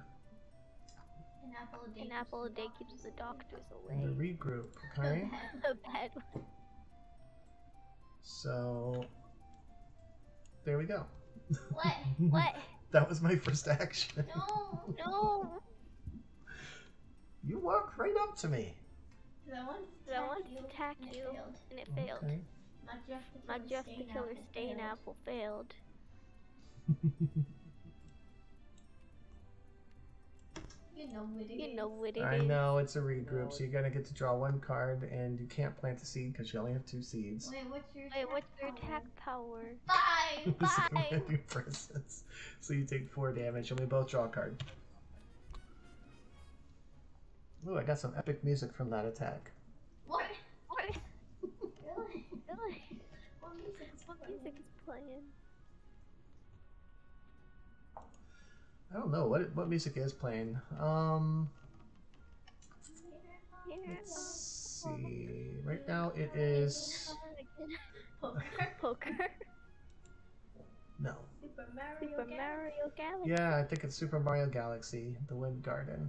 An apple a day An apple a day keeps the doctors And away. the regroup, okay? The bad one. So there we go. What? What? That was my first action. No. No. You walked right up to me. I wanted I wanted to attack and it you, failed. and it failed. Okay. My Jeff the Killer Stain Apple failed. You know what it is. You know what it is. I know it's a regroup, so you're gonna get to draw one card, and you can't plant a seed because you only have 2 seeds. Wait, what's your attack power? 5! So I'm gonna do presents. So you take 4 damage, and we both draw a card. Ooh, I got some epic music from that attack. What? What? Really? Really? What music is What music is playing? I don't know what music is playing. Here. Let's see. Right now it is Poker? Poker. no. Super Mario Super Galaxy? Mario Galaxy. Yeah, I think it's Super Mario Galaxy, the Wind Garden.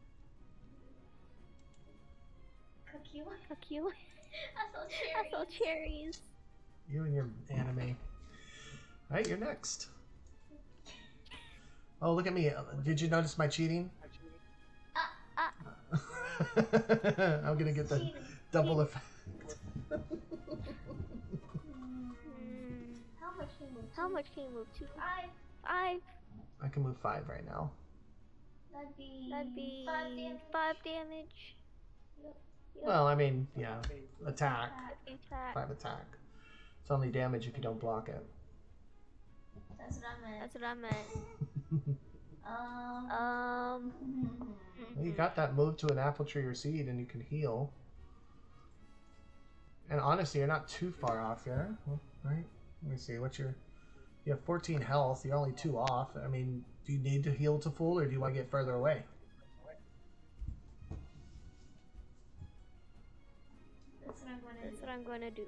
Cookie? Cookie. I I saw cherries. You and your anime. Alright, you're next. Oh, look at me. Did you notice my cheating? I'm gonna get the double effect. How much can you move? How much can you move? 2? 5. 5. I can move 5 right now. That'd be 5 5 damage. 5 damage. Well, I mean, yeah. Attack. Attack. 5 attack. It's only damage if you don't block it. That's what I meant. That's what I meant. Well, you got that move to an apple tree or seed, and you can heal. And honestly, you're not too far off here, right? Let me see. What's your? You have 14 health. You're only 2 off. I mean, do you need to heal to full, or do you want to get further away? That's what I'm going to do.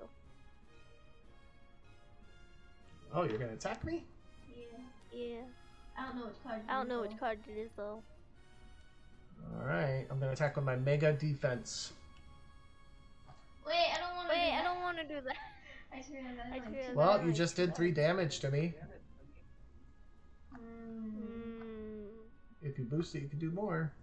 Oh, you're gonna attack me? Yeah. I don't know which card. I don't know which card it is though. All right. I'm gonna attack with my mega defense. Wait, I don't want to. Wait, I don't want to do that. I just realized I I like just realized- Well, you just did 3 damage to me. If you boost it, you can do more.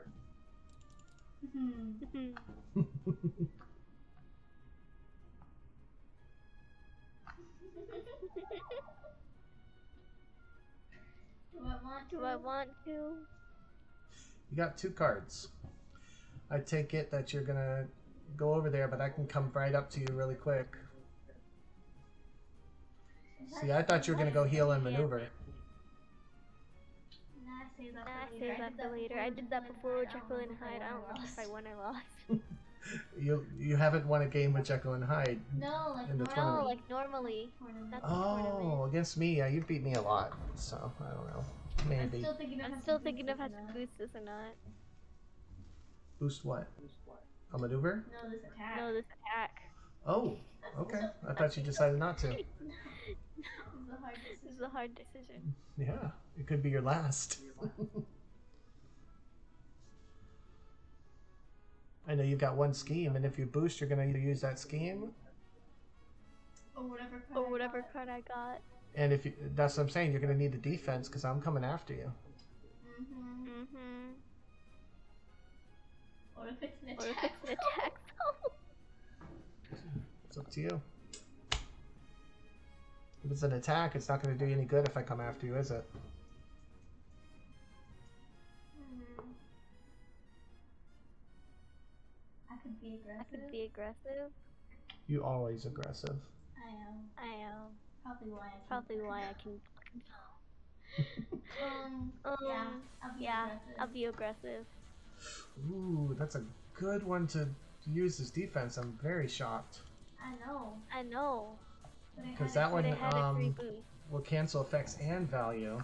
Do I want to? You got 2 cards. I take it that you're gonna go over there, but I can come right up to you really quick. See, I thought you were gonna go heal and maneuver. Nah, save that I for save that for later. I did that before with Jekyll and Hyde. I don't know if I won or lost. You haven't won a game with Jekyll and Hyde. No, like In the No, tournament. like normally. That's the Oh, tournament. against me, yeah, you beat me a lot. So I don't know. Maybe. I'm still thinking of how to boost this or not. Boost what? A maneuver? No, this attack. No, this attack. Oh, okay. I thought you decided not to. This is a hard This decision. is a hard decision. Yeah, it could be your last. I know you've got 1 scheme, and if you boost, you're gonna either use that scheme, Or whatever card I got. and if you, that's what I'm saying, you're gonna need the defense because I'm coming after you. Mm-hmm. Or if it's an Or if attack. it's an attack. It's up to you. If it's an attack, it's not gonna do you any good if I come after you, is it? I could be aggressive. I could be aggressive. You always aggressive. I am. Probably why I can. Yeah, I'll be aggressive. Ooh, that's a good one to use as defense. I'm very shocked. I know. Because that But one it had a free boost. will cancel effects and value.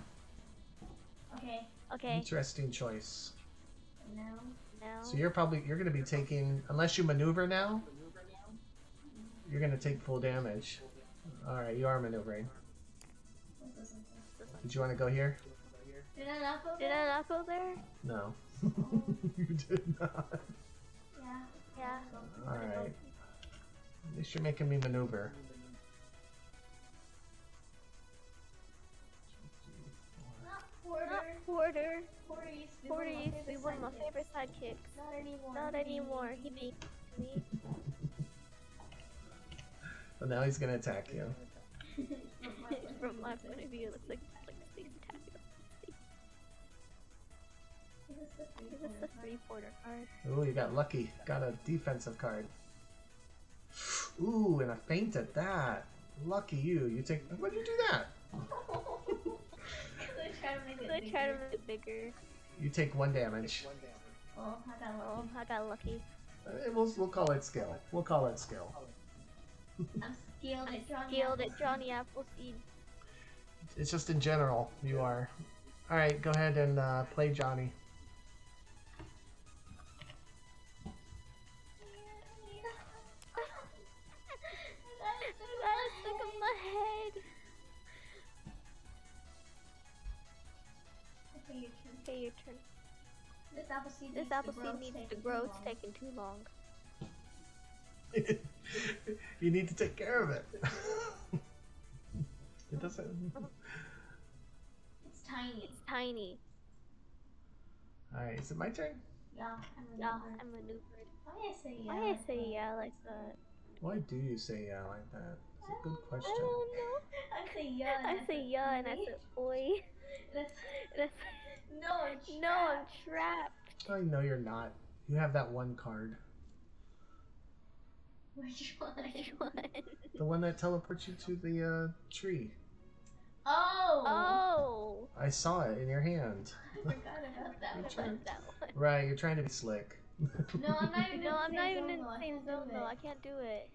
Okay. Interesting choice. No. So you're gonna be taking, unless you maneuver now, you're gonna take full damage. Alright, you are maneuvering. Did you want to go here? Did I not go Did there? I not go there? No. You did not. Yeah. Yeah. Alright. At least you're making me maneuver. sidekicks. Not anymore. Not anymore. He beat me. Well, now he's gonna attack you. From my point of view, it looks like space attack. Is this the 3-porter card? Ooh, you got lucky. Got a defensive card. Ooh, and a feint at that. Lucky you. You take. When do you do that? Because I try to make it bigger. You take 1 damage. Oh, I got lucky. We'll call it skill. We'll call it skill. I'm skilled at Johnny Appleseed. It's just in general, you are. Alright, go ahead and play Johnny. That's stuck in my head. Okay, your turn. This Appleseed needs to grow. It's taking too long. You need to take care of it. It doesn't. It's tiny. Tiny. Alright, is it my turn? Yeah, I'm maneuvered. Why Why I say yeah like that? Why do you say yeah like that? It's a good question. I don't know. I say yeah. I say yeah and I say oi. No, I'm trapped. I know you're not. You have that one card. Which one? The one that teleports you to the tree. Oh! I saw it in your hand. I forgot about that one. Right, you're trying to be slick. No, I'm not even in the same zone though. I can't do it.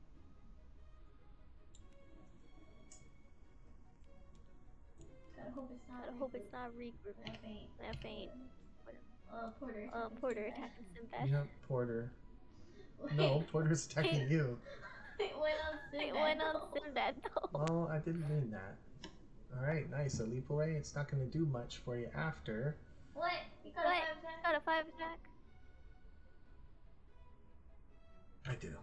Gotta hope it's not regroup. I faint. Porter attacking Sinbad. Yeah, Porter. No, Porter's attacking you. It went on Sinbad though. Well, I didn't mean that. Alright, nice. A leap away. It's not going to do much for you after. What? You got a 5 attack? Got a 5 attack?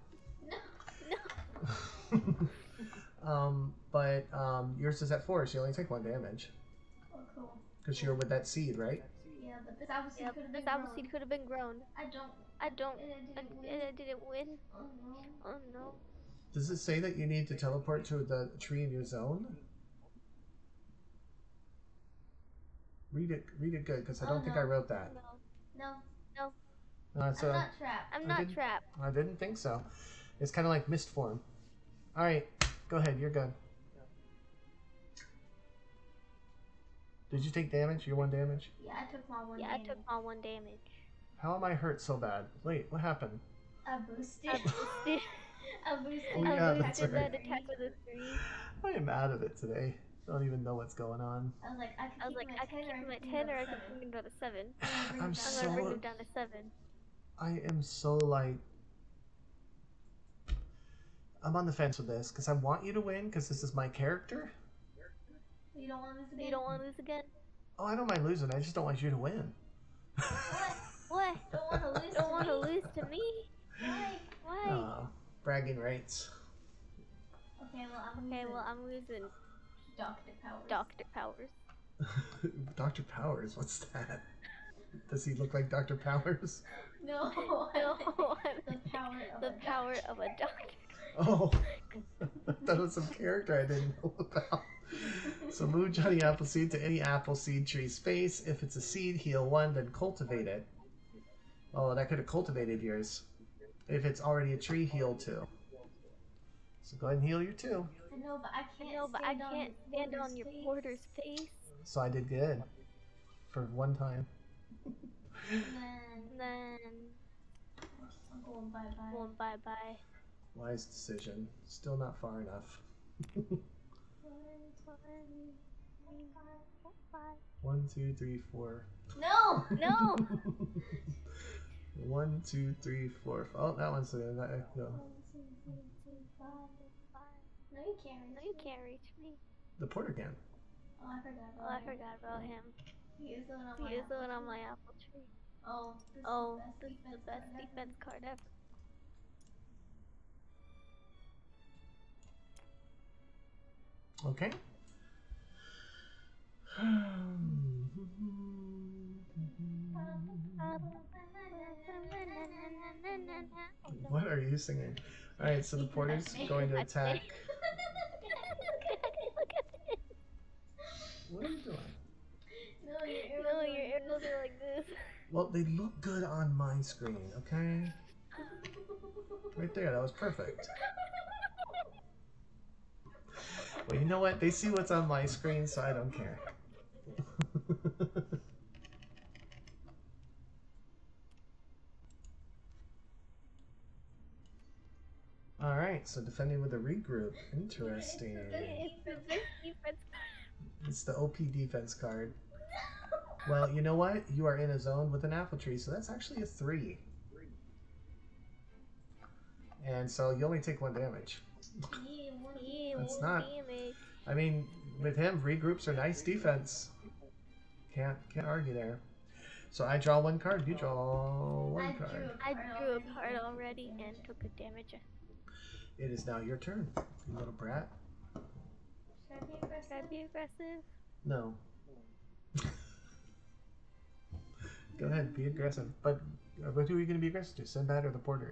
I do. No. But yours is at 4, so you only take 1 damage. Oh, cool. Because you're with that seed, right? Yeah, but this Appleseed could have been grown. Could have been grown. I don't. And I didn't win. Oh no. Oh no. Does it say that you need to teleport to the tree in your zone? Read it good, because I don't think I wrote that. No. So I'm not trapped. I'm not trapped. I didn't think so. It's kind of like mist form. Alright, go ahead, you're good. Did you take damage? Your 1 damage? Yeah, I took my 1 Yeah, damage. I took my 1 damage. How am I hurt so bad? Wait, what happened? I boosted. I boosted. Oh, yeah, that's did right. that attack with a 3. I am out of it today. I don't even know what's going on. I was like, I could keep him at 10 or I could bring him down to 7. I'm gonna bring him down to 7. I am so like... I'm on the fence with this, because I want you to win, because this is my character. You don't want to lose again? You don't want to lose again? Oh, I don't mind losing, I just don't want you to win. What? Don't want to lose to me? Why? Bragging rights. Okay, well, I'm losing Dr. Powers. Dr. Powers. Dr. Powers, what's that? Does he look like Dr. Powers? No, the power of a doctor. Oh, that was some character I didn't know about. So move Johnny Appleseed to any Appleseed tree space. If it's a seed, heal 1, then cultivate it. Oh, that could have cultivated yours. If it's already a tree, heal 2. So go ahead and heal your 2. I know, but I can't stand on your porter's face. So I did good. For 1 time. And then I'm going bye-bye. Going bye-bye. Wise decision. Still not far enough. 1, 2, 3, 4. No! 1, 2, 3, 4. Oh, that one's no. No, you can't reach me. The porter can. Oh, I forgot about him. He is the one on my apple tree. Oh, this is the best defense card ever. Okay. What are you singing? Alright, so the porter's going to attack. What are you doing? No, your arrows are like this. Well, they look good on my screen, okay? Right there, that was perfect. Well, you know what? They see what's on my screen, so I don't care. Alright, so defending with a regroup. Interesting. It's the best defense. It's the OP defense card. Well, you know what? You are in a zone with an apple tree, so that's actually a 3. And so you only take 1 damage. That's not... I mean, with him, regroups are nice defense. Can't argue there. So I draw 1 card, you draw 1 card. I drew a card already and took a damage. It is now your turn, you little brat. Should I be aggressive? No. Go ahead, be aggressive. But who are you going to be aggressive to? Sinbad or the porter?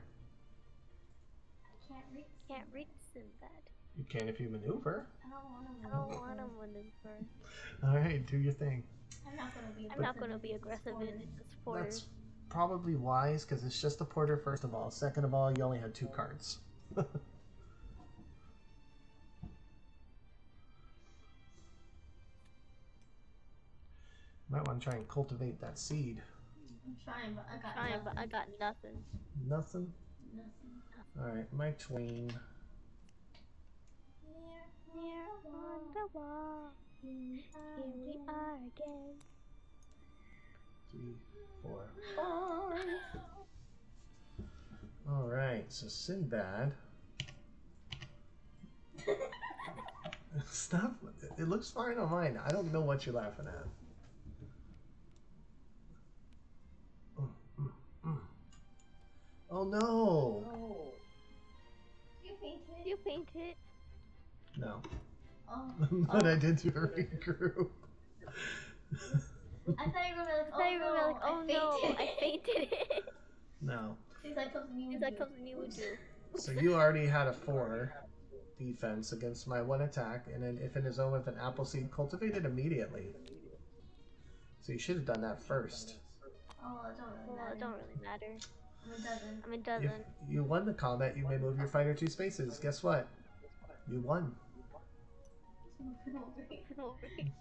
Can't reach Sinbad. You can if you maneuver. I don't want to maneuver. Alright, do your thing. I'm not going to be aggressive in this porter. That's probably wise, because it's just the porter, first of all. Second of all, you only had 2 cards. Might want to try and cultivate that seed. I'm trying, but I got nothing. Nothing? Alright, my twain. Here on the wall, here we are again. 3, 4. Alright, so Sinbad. Stop. It looks fine on mine. I don't know what you're laughing at. Oh no! You painted. No. Oh. But I did do a regroup. I thought you were like, oh no, I fainted it. No. Seems like something you would do. So you already had a 4 defense against my 1 attack, and then if in his zone with an Appleseed, cultivate it immediately. So you should have done that first. Oh, It don't really matter. I'm a dozen. If you won the combat, you may move your fighter 2 spaces. Guess what? You won. He go over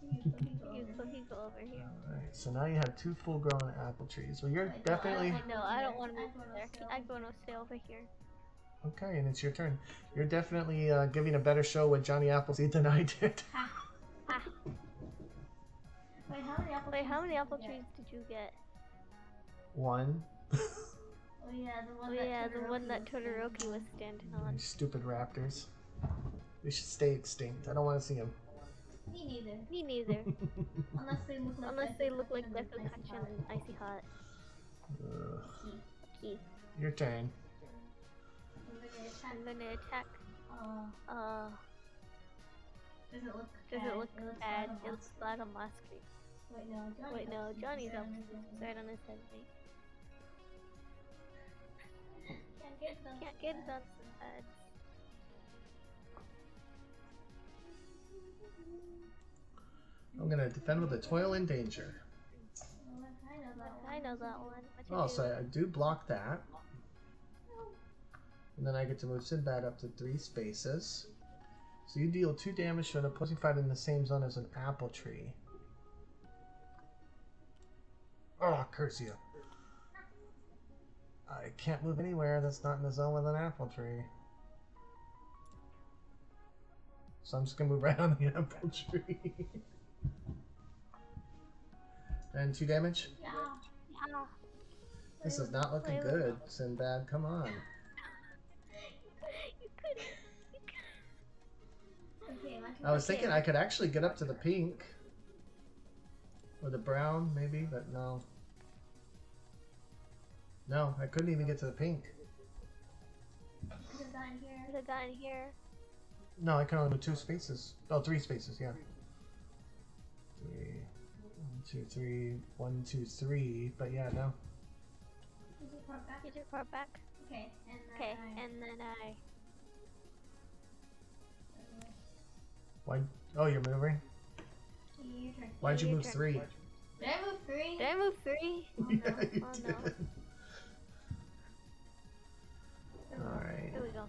here. Alright, so now you have 2 full-grown apple trees. Well, you're definitely... No, I don't want to move there. I'm going to stay over here. Okay, and it's your turn. You're definitely giving a better show with Johnny Appleseed than I did. Wait, how many apple trees did you get? 1. Oh yeah, the one that Todoroki was standing on. You stupid raptors. They should stay extinct. I don't want to see them. Me neither. Me neither. Unless they look like Lefto Kachen and Icy Hot. Keith. Your turn. I'm gonna attack. Does it look bad? It looks bad on my screen. Wait, no, Johnny's up. Right on his head, mate. Can't get his ups and heads. I'm gonna defend with a toil and danger. I know that one. Oh, so I do block that. And then I get to move Sinbad up to 3 spaces. So you deal 2 damage to an opposing fighter in the same zone as an apple tree. Oh, curse you. I can't move anywhere that's not in the zone with an apple tree. So I'm just gonna move right on the apple tree. And 2 damage? Yeah. This is not looking good, Sinbad. Come on. I was thinking I could actually get up to the pink. Or the brown, maybe, but no. No, I couldn't even get to the pink. There's a guy in here. No, I can only move 2 spaces. Oh, 3 spaces, yeah. 3, 1, 2, 3, 1, 2, 3. But yeah, no. Use your card back. Okay, Okay, and then I. Why? Oh, you're moving? Your turn. Why'd you Your move turn. 3? Did I move 3? Did I move 3? Yeah, you Oh, did. no. Alright. Here we go.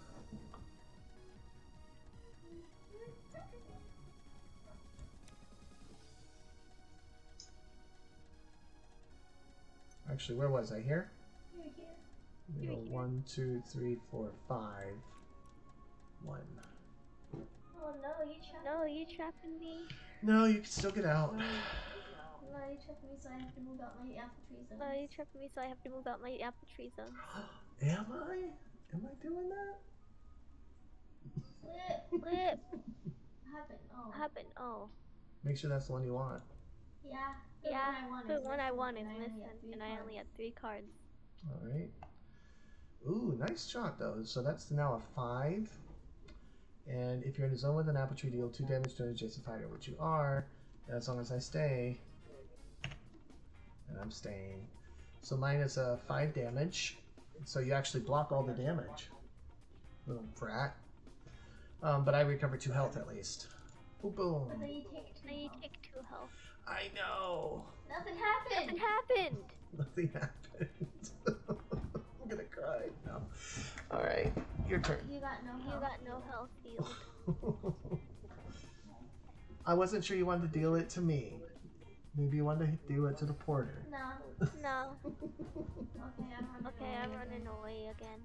Actually, where was I? Here? You're here. We go 1, 2, 3, 4, 5. 1. Oh no, you trapped No, you trapping me. No, you can still get out. No, you trapped me, so I have to move out my apple tree zone. No, you trapping me, so I have to move out my apple tree zone. Am I? Am I doing that? Flip! Flip! What happened? Oh. What happened? Oh. Make sure that's the one you want. Yeah. Yeah, the one I want is and missing, and I only had 3 cards. Alright. Ooh, nice shot though. So that's now a 5. And if you're in a zone with an apple tree, deal 2 damage to an adjacent fighter, which you are. And as long as I stay. And I'm staying. So mine is a 5 damage. So you actually block all the damage. Little brat. But I recover 2 health at least. Boom, boom. But then you take 2 Now you health. take 2 health. I know. Nothing happened! What happened? Nothing happened. I'm gonna cry. No. Alright, your turn. You got no You health. got no health healed. I wasn't sure you wanted to deal it to me. Maybe you wanted to do it to the porter. No. No. Okay, I'm running Okay, I'm running away again.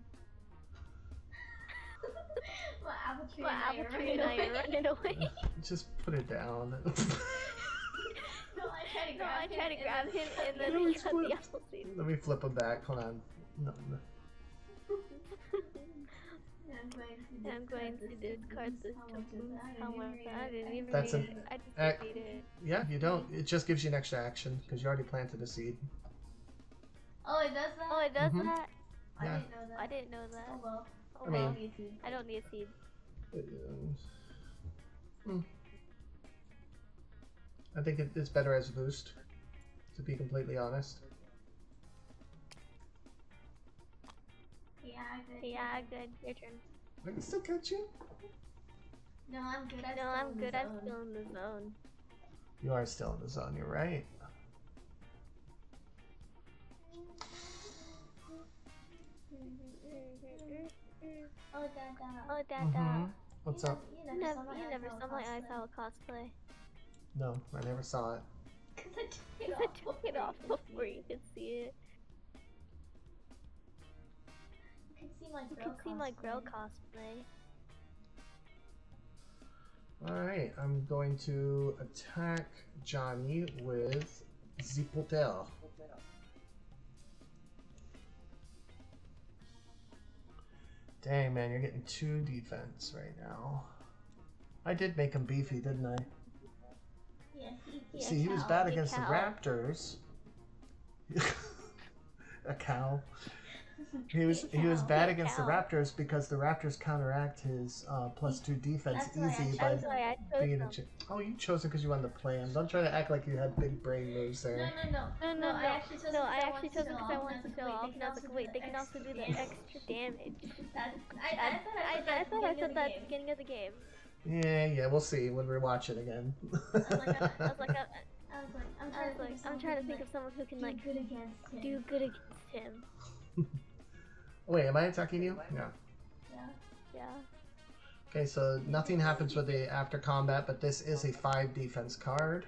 What apple tree What and I apple are tree and I are running away? Just put it down. No, I tried to No, grab I tried to grab him and No, then he it's got the flipped. apple seed. Let me flip him back. Hold on. No. I'm going to discard this to boost how much I didn't even That's a- need it. I just ac- need it. Yeah, you don't. It just gives you an extra action because you already planted a seed. Oh, it does that? Oh, it does Mhm. that? I Yeah. didn't know that. I didn't know that. Oh well. Oh, I mean- well. Easy. I don't need a seed. I think it's better as a boost, to be completely honest. Yeah, good. Yeah, good. Your turn. I can still catch you. No, I'm good. No, I'm good. I'm still in the zone. You are still in the zone. You're right. Oh, Dada. Oh, Dada. Mhm. What's up? You You never saw my never saw my Aizawa cosplay. No, I never saw it. Because I took it Because I off. took it off before you could see it. You can see my You grill can see my cosplay. grill cosplay. Alright, I'm going to attack Johnny with Zipotel. Dang, man, you're getting 2 defense right now. I did make him beefy, didn't I? Yeah, Yeah, See, he was cow. bad Hey, against the cow. Raptors. A cow. He was Cow. bad Yeah, against the cow. Raptors because the Raptors counteract his +2 defense That's why I easy chose by That's why I chose being a them. Oh, you chose it because you wanted to play him. Don't try to act like you had big brain moves No, there. No, I actually chose no, it I because actually chose it because I wanted to show off. And I was like, wait, they can also do the extra damage. I thought I said that at the beginning of the game. Yeah, we'll see when we watch it again. I was like, I'm trying to think of of someone who can like good against him. do good against him. Wait, am I attacking you? Yeah. Yeah. Okay, so nothing happens with the after combat, but this is a 5 defense card.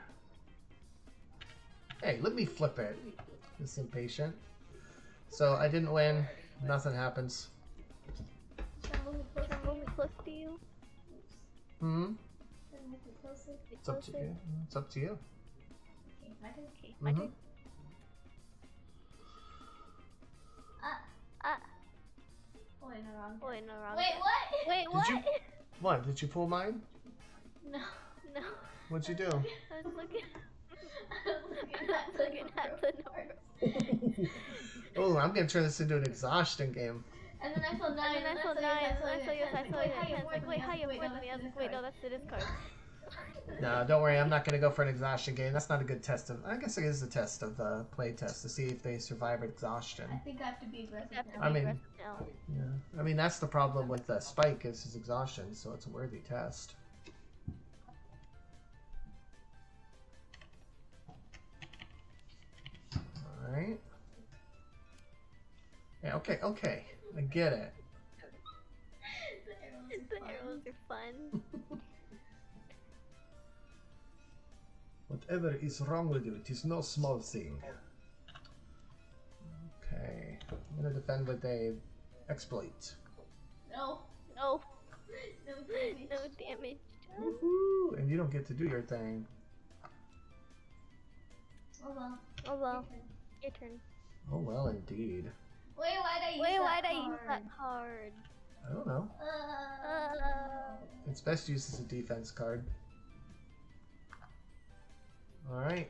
Hey, let me flip it. This impatient. So I didn't win. Nothing happens. Can I move me close to you? Hmm? Closer. It's up to you. It's up to you. Okay, my turn. Okay, my Mhm. turn. Oh, wait, no, wrong. Wait, no, wrong. Wait, what? Wait, what? you- What? Did you pull mine? No. No, What'd you do? I was looking. I was looking at the numbers. Oh, I'm gonna turn this into an exhaustion game. And then I saw 9. And then I saw 9, and then I saw yes, I saw you at 10. It's like, wait, how you avoid me? I was like, wait, no, that's the discard. No, don't worry. I'm not going to go for an exhaustion game. That's not a good test of... I guess it is a test of play test to see if they survive exhaustion. I think I have to be aggressive now. I mean, yeah. I mean, that's the problem with Spike is his exhaustion, so it's a worthy test. All right. Yeah, okay. I get it. The arrows are fun. Whatever is wrong with you, it is no small thing. Okay. I'm going to defend with a exploit. No. No. No damage. No damage. Woohoo! And you don't get to do your thing. Oh well. Oh well. Your turn. Oh well, indeed. Wait, why'd I use that card? I don't know. It's best used as a defense card. Alright.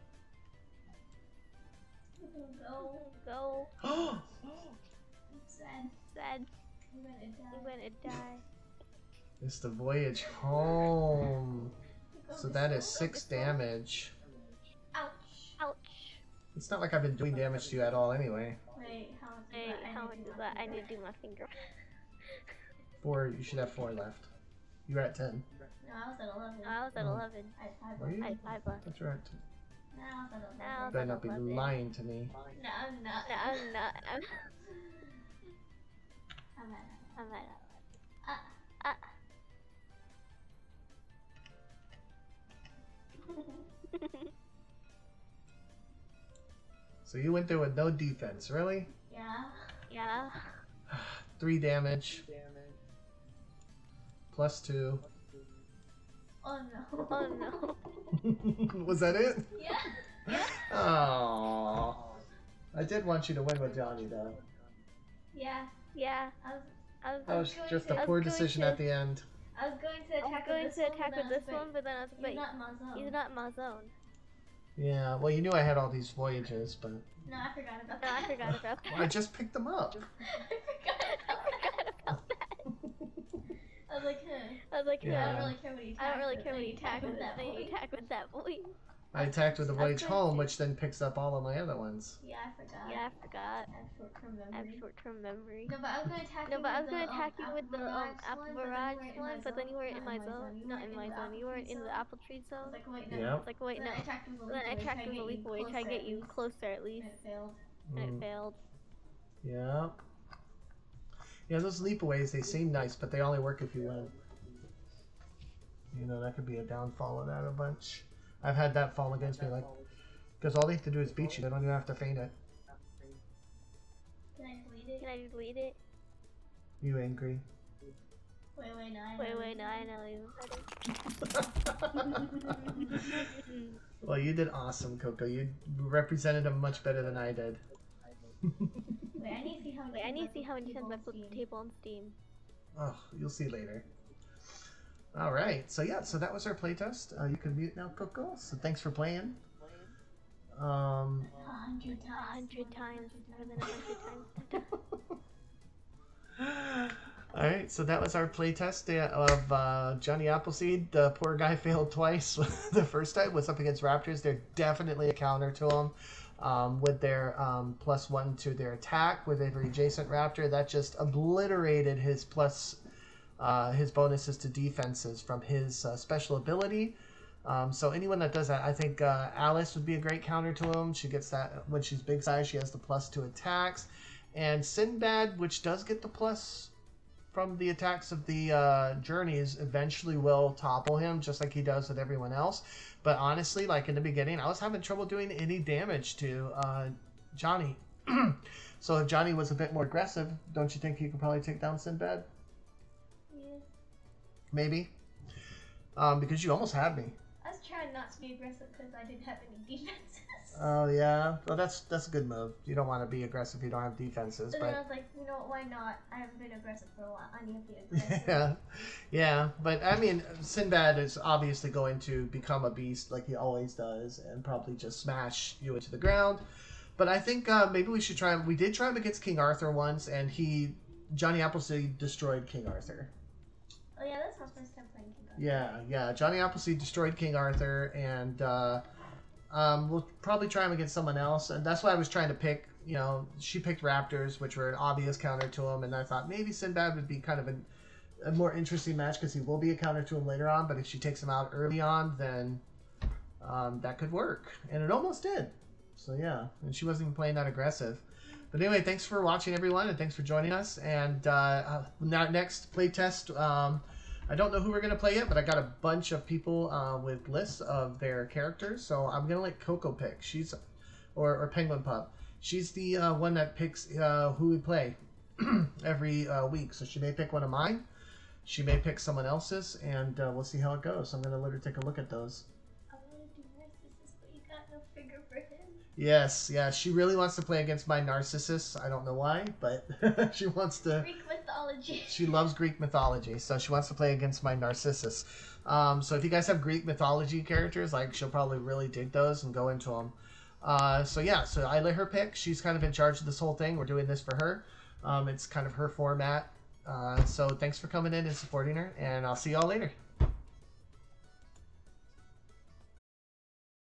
Go. Go. Sad. Sad. I'm gonna die. It's the voyage home. So that is 6 damage. Ouch. Ouch. It's not like I've been doing damage to you at all anyway. Wait, How much is that? I need to do my finger. 4, you should have 4 left. You were at 10. No, I was at 11. I was at 11. I had 5 Were left. you? I had 5 left. That's right. No, I was at 11. Now You better not be 11. lying to me. No, I'm not. No, I'm not. I'm at 11. Ah. So you went there with no defense, really? Yeah. Yeah. 3 damage. Plus 2. Oh no. Oh no. Was that it? Yeah. Oh. I did want you to win with Johnny, though. Yeah. Yeah. That was just a I was poor going decision to- at the end. I was going to attack with this one, but then I was he's like, not in my zone. he's not in my zone. Yeah, well, you knew I had all these voyages, but No, I forgot about No, that. I forgot about that. I just picked them up. I forgot about that. I was like, I was like, Yeah. I don't really care what you attack. I don't really with, care but when you attack with that that. You voice. attack with that voice. I attacked with the I was voyage going home, to- which then picks up all of my other ones. Yeah, I forgot. Yeah, I forgot. I have short-term I have memory. short-term memory. No, but I was gonna attack No, you but I with was gonna the, attack you with the Apple Mirage one, but then you weren't in my Not zone. Not in my zone. You weren't in the Apple Tree I zone. was like, wait, no. Yeah. It's like, wait, Then no. I attacked with the Then I leap attacked with the leap away, try to get you closer at And least, it failed. and it Mm, failed. yeah. Yeah, those leapaways, they seem nice, but they only work if you win. You know, that could be a downfall of that a bunch. I've had that fall against me, like, because all they have to do is beat you. They don't even have to feint it. Can I delete it? Can I delete it? You angry? Wait, no. Wait, no, I know even better. Well, you did awesome, Coco. You represented them much better than I did. Wait, I need to see how many. Wait, I need to see how many times I flip flipped the table on Steam. Oh, you'll see later. All right, so yeah, so that was our playtest. You can mute now, Coco. So thanks for playing. 100 times. 100 times, more than 100 times. All right, so that was our playtest of Johnny Appleseed. The poor guy failed twice. The first time was up against Raptors. They're definitely a counter to him with their +1 to their attack with every adjacent Raptor. That just obliterated his bonuses to defenses from his special ability. So anyone that does that, I think Alice would be a great counter to him. She gets that when she's big size. She has the +2 attacks. And Sinbad, which does get the plus from the attacks of the journeys, eventually will topple him just like he does with everyone else. But honestly, like in the beginning, I was having trouble doing any damage to Johnny. So if Johnny was a bit more aggressive, don't you think he could probably take down Sinbad? Yeah. Maybe. Because you almost had me. I was trying not to be aggressive because I didn't have any defenses. Oh yeah, well that's a good move. You don't want to be aggressive if you don't have defenses, So then I but was like, you know what, why not? I haven't been aggressive for a while. I need to be aggressive. yeah. But I mean, Sinbad is obviously going to become a beast like he always does, and probably just smash you into the ground. But I think maybe we should try him. We did try him against King Arthur once, and Johnny Appleseed destroyed King Arthur. Oh yeah, that's my first time playing King Arthur. Yeah. Johnny Appleseed destroyed King Arthur, and we'll probably try him against someone else. And that's why I was trying to pick. You know, she picked Raptors, which were an obvious counter to him, and I thought maybe Sinbad would be kind of a more interesting match because he will be a counter to him later on. But if she takes him out early on, then that could work, and it almost did. So yeah, and she wasn't even playing that aggressive. But anyway, thanks for watching, everyone, and thanks for joining us. And now next playtest, I don't know who we're going to play yet, but I got a bunch of people with lists of their characters. So I'm going to let Coco pick. She's or Penguin Pup. She's the one that picks who we play every week. So she may pick one of mine. She may pick someone else's, and we'll see how it goes. So I'm going to let her take a look at those. I want to do Narcissus, but you got no figure for him. Yes, yeah, she really wants to play against my Narcissus. I don't know why, but she wants to. Greek mythology. She loves Greek mythology, so she wants to play against my Narcissus. So if you guys have Greek mythology characters, like, she'll probably really dig those and go into them. So yeah, so I let her pick. She's kind of in charge of this whole thing. We're doing this for her. It's kind of her format. So thanks for coming in and supporting her, and I'll see y'all later.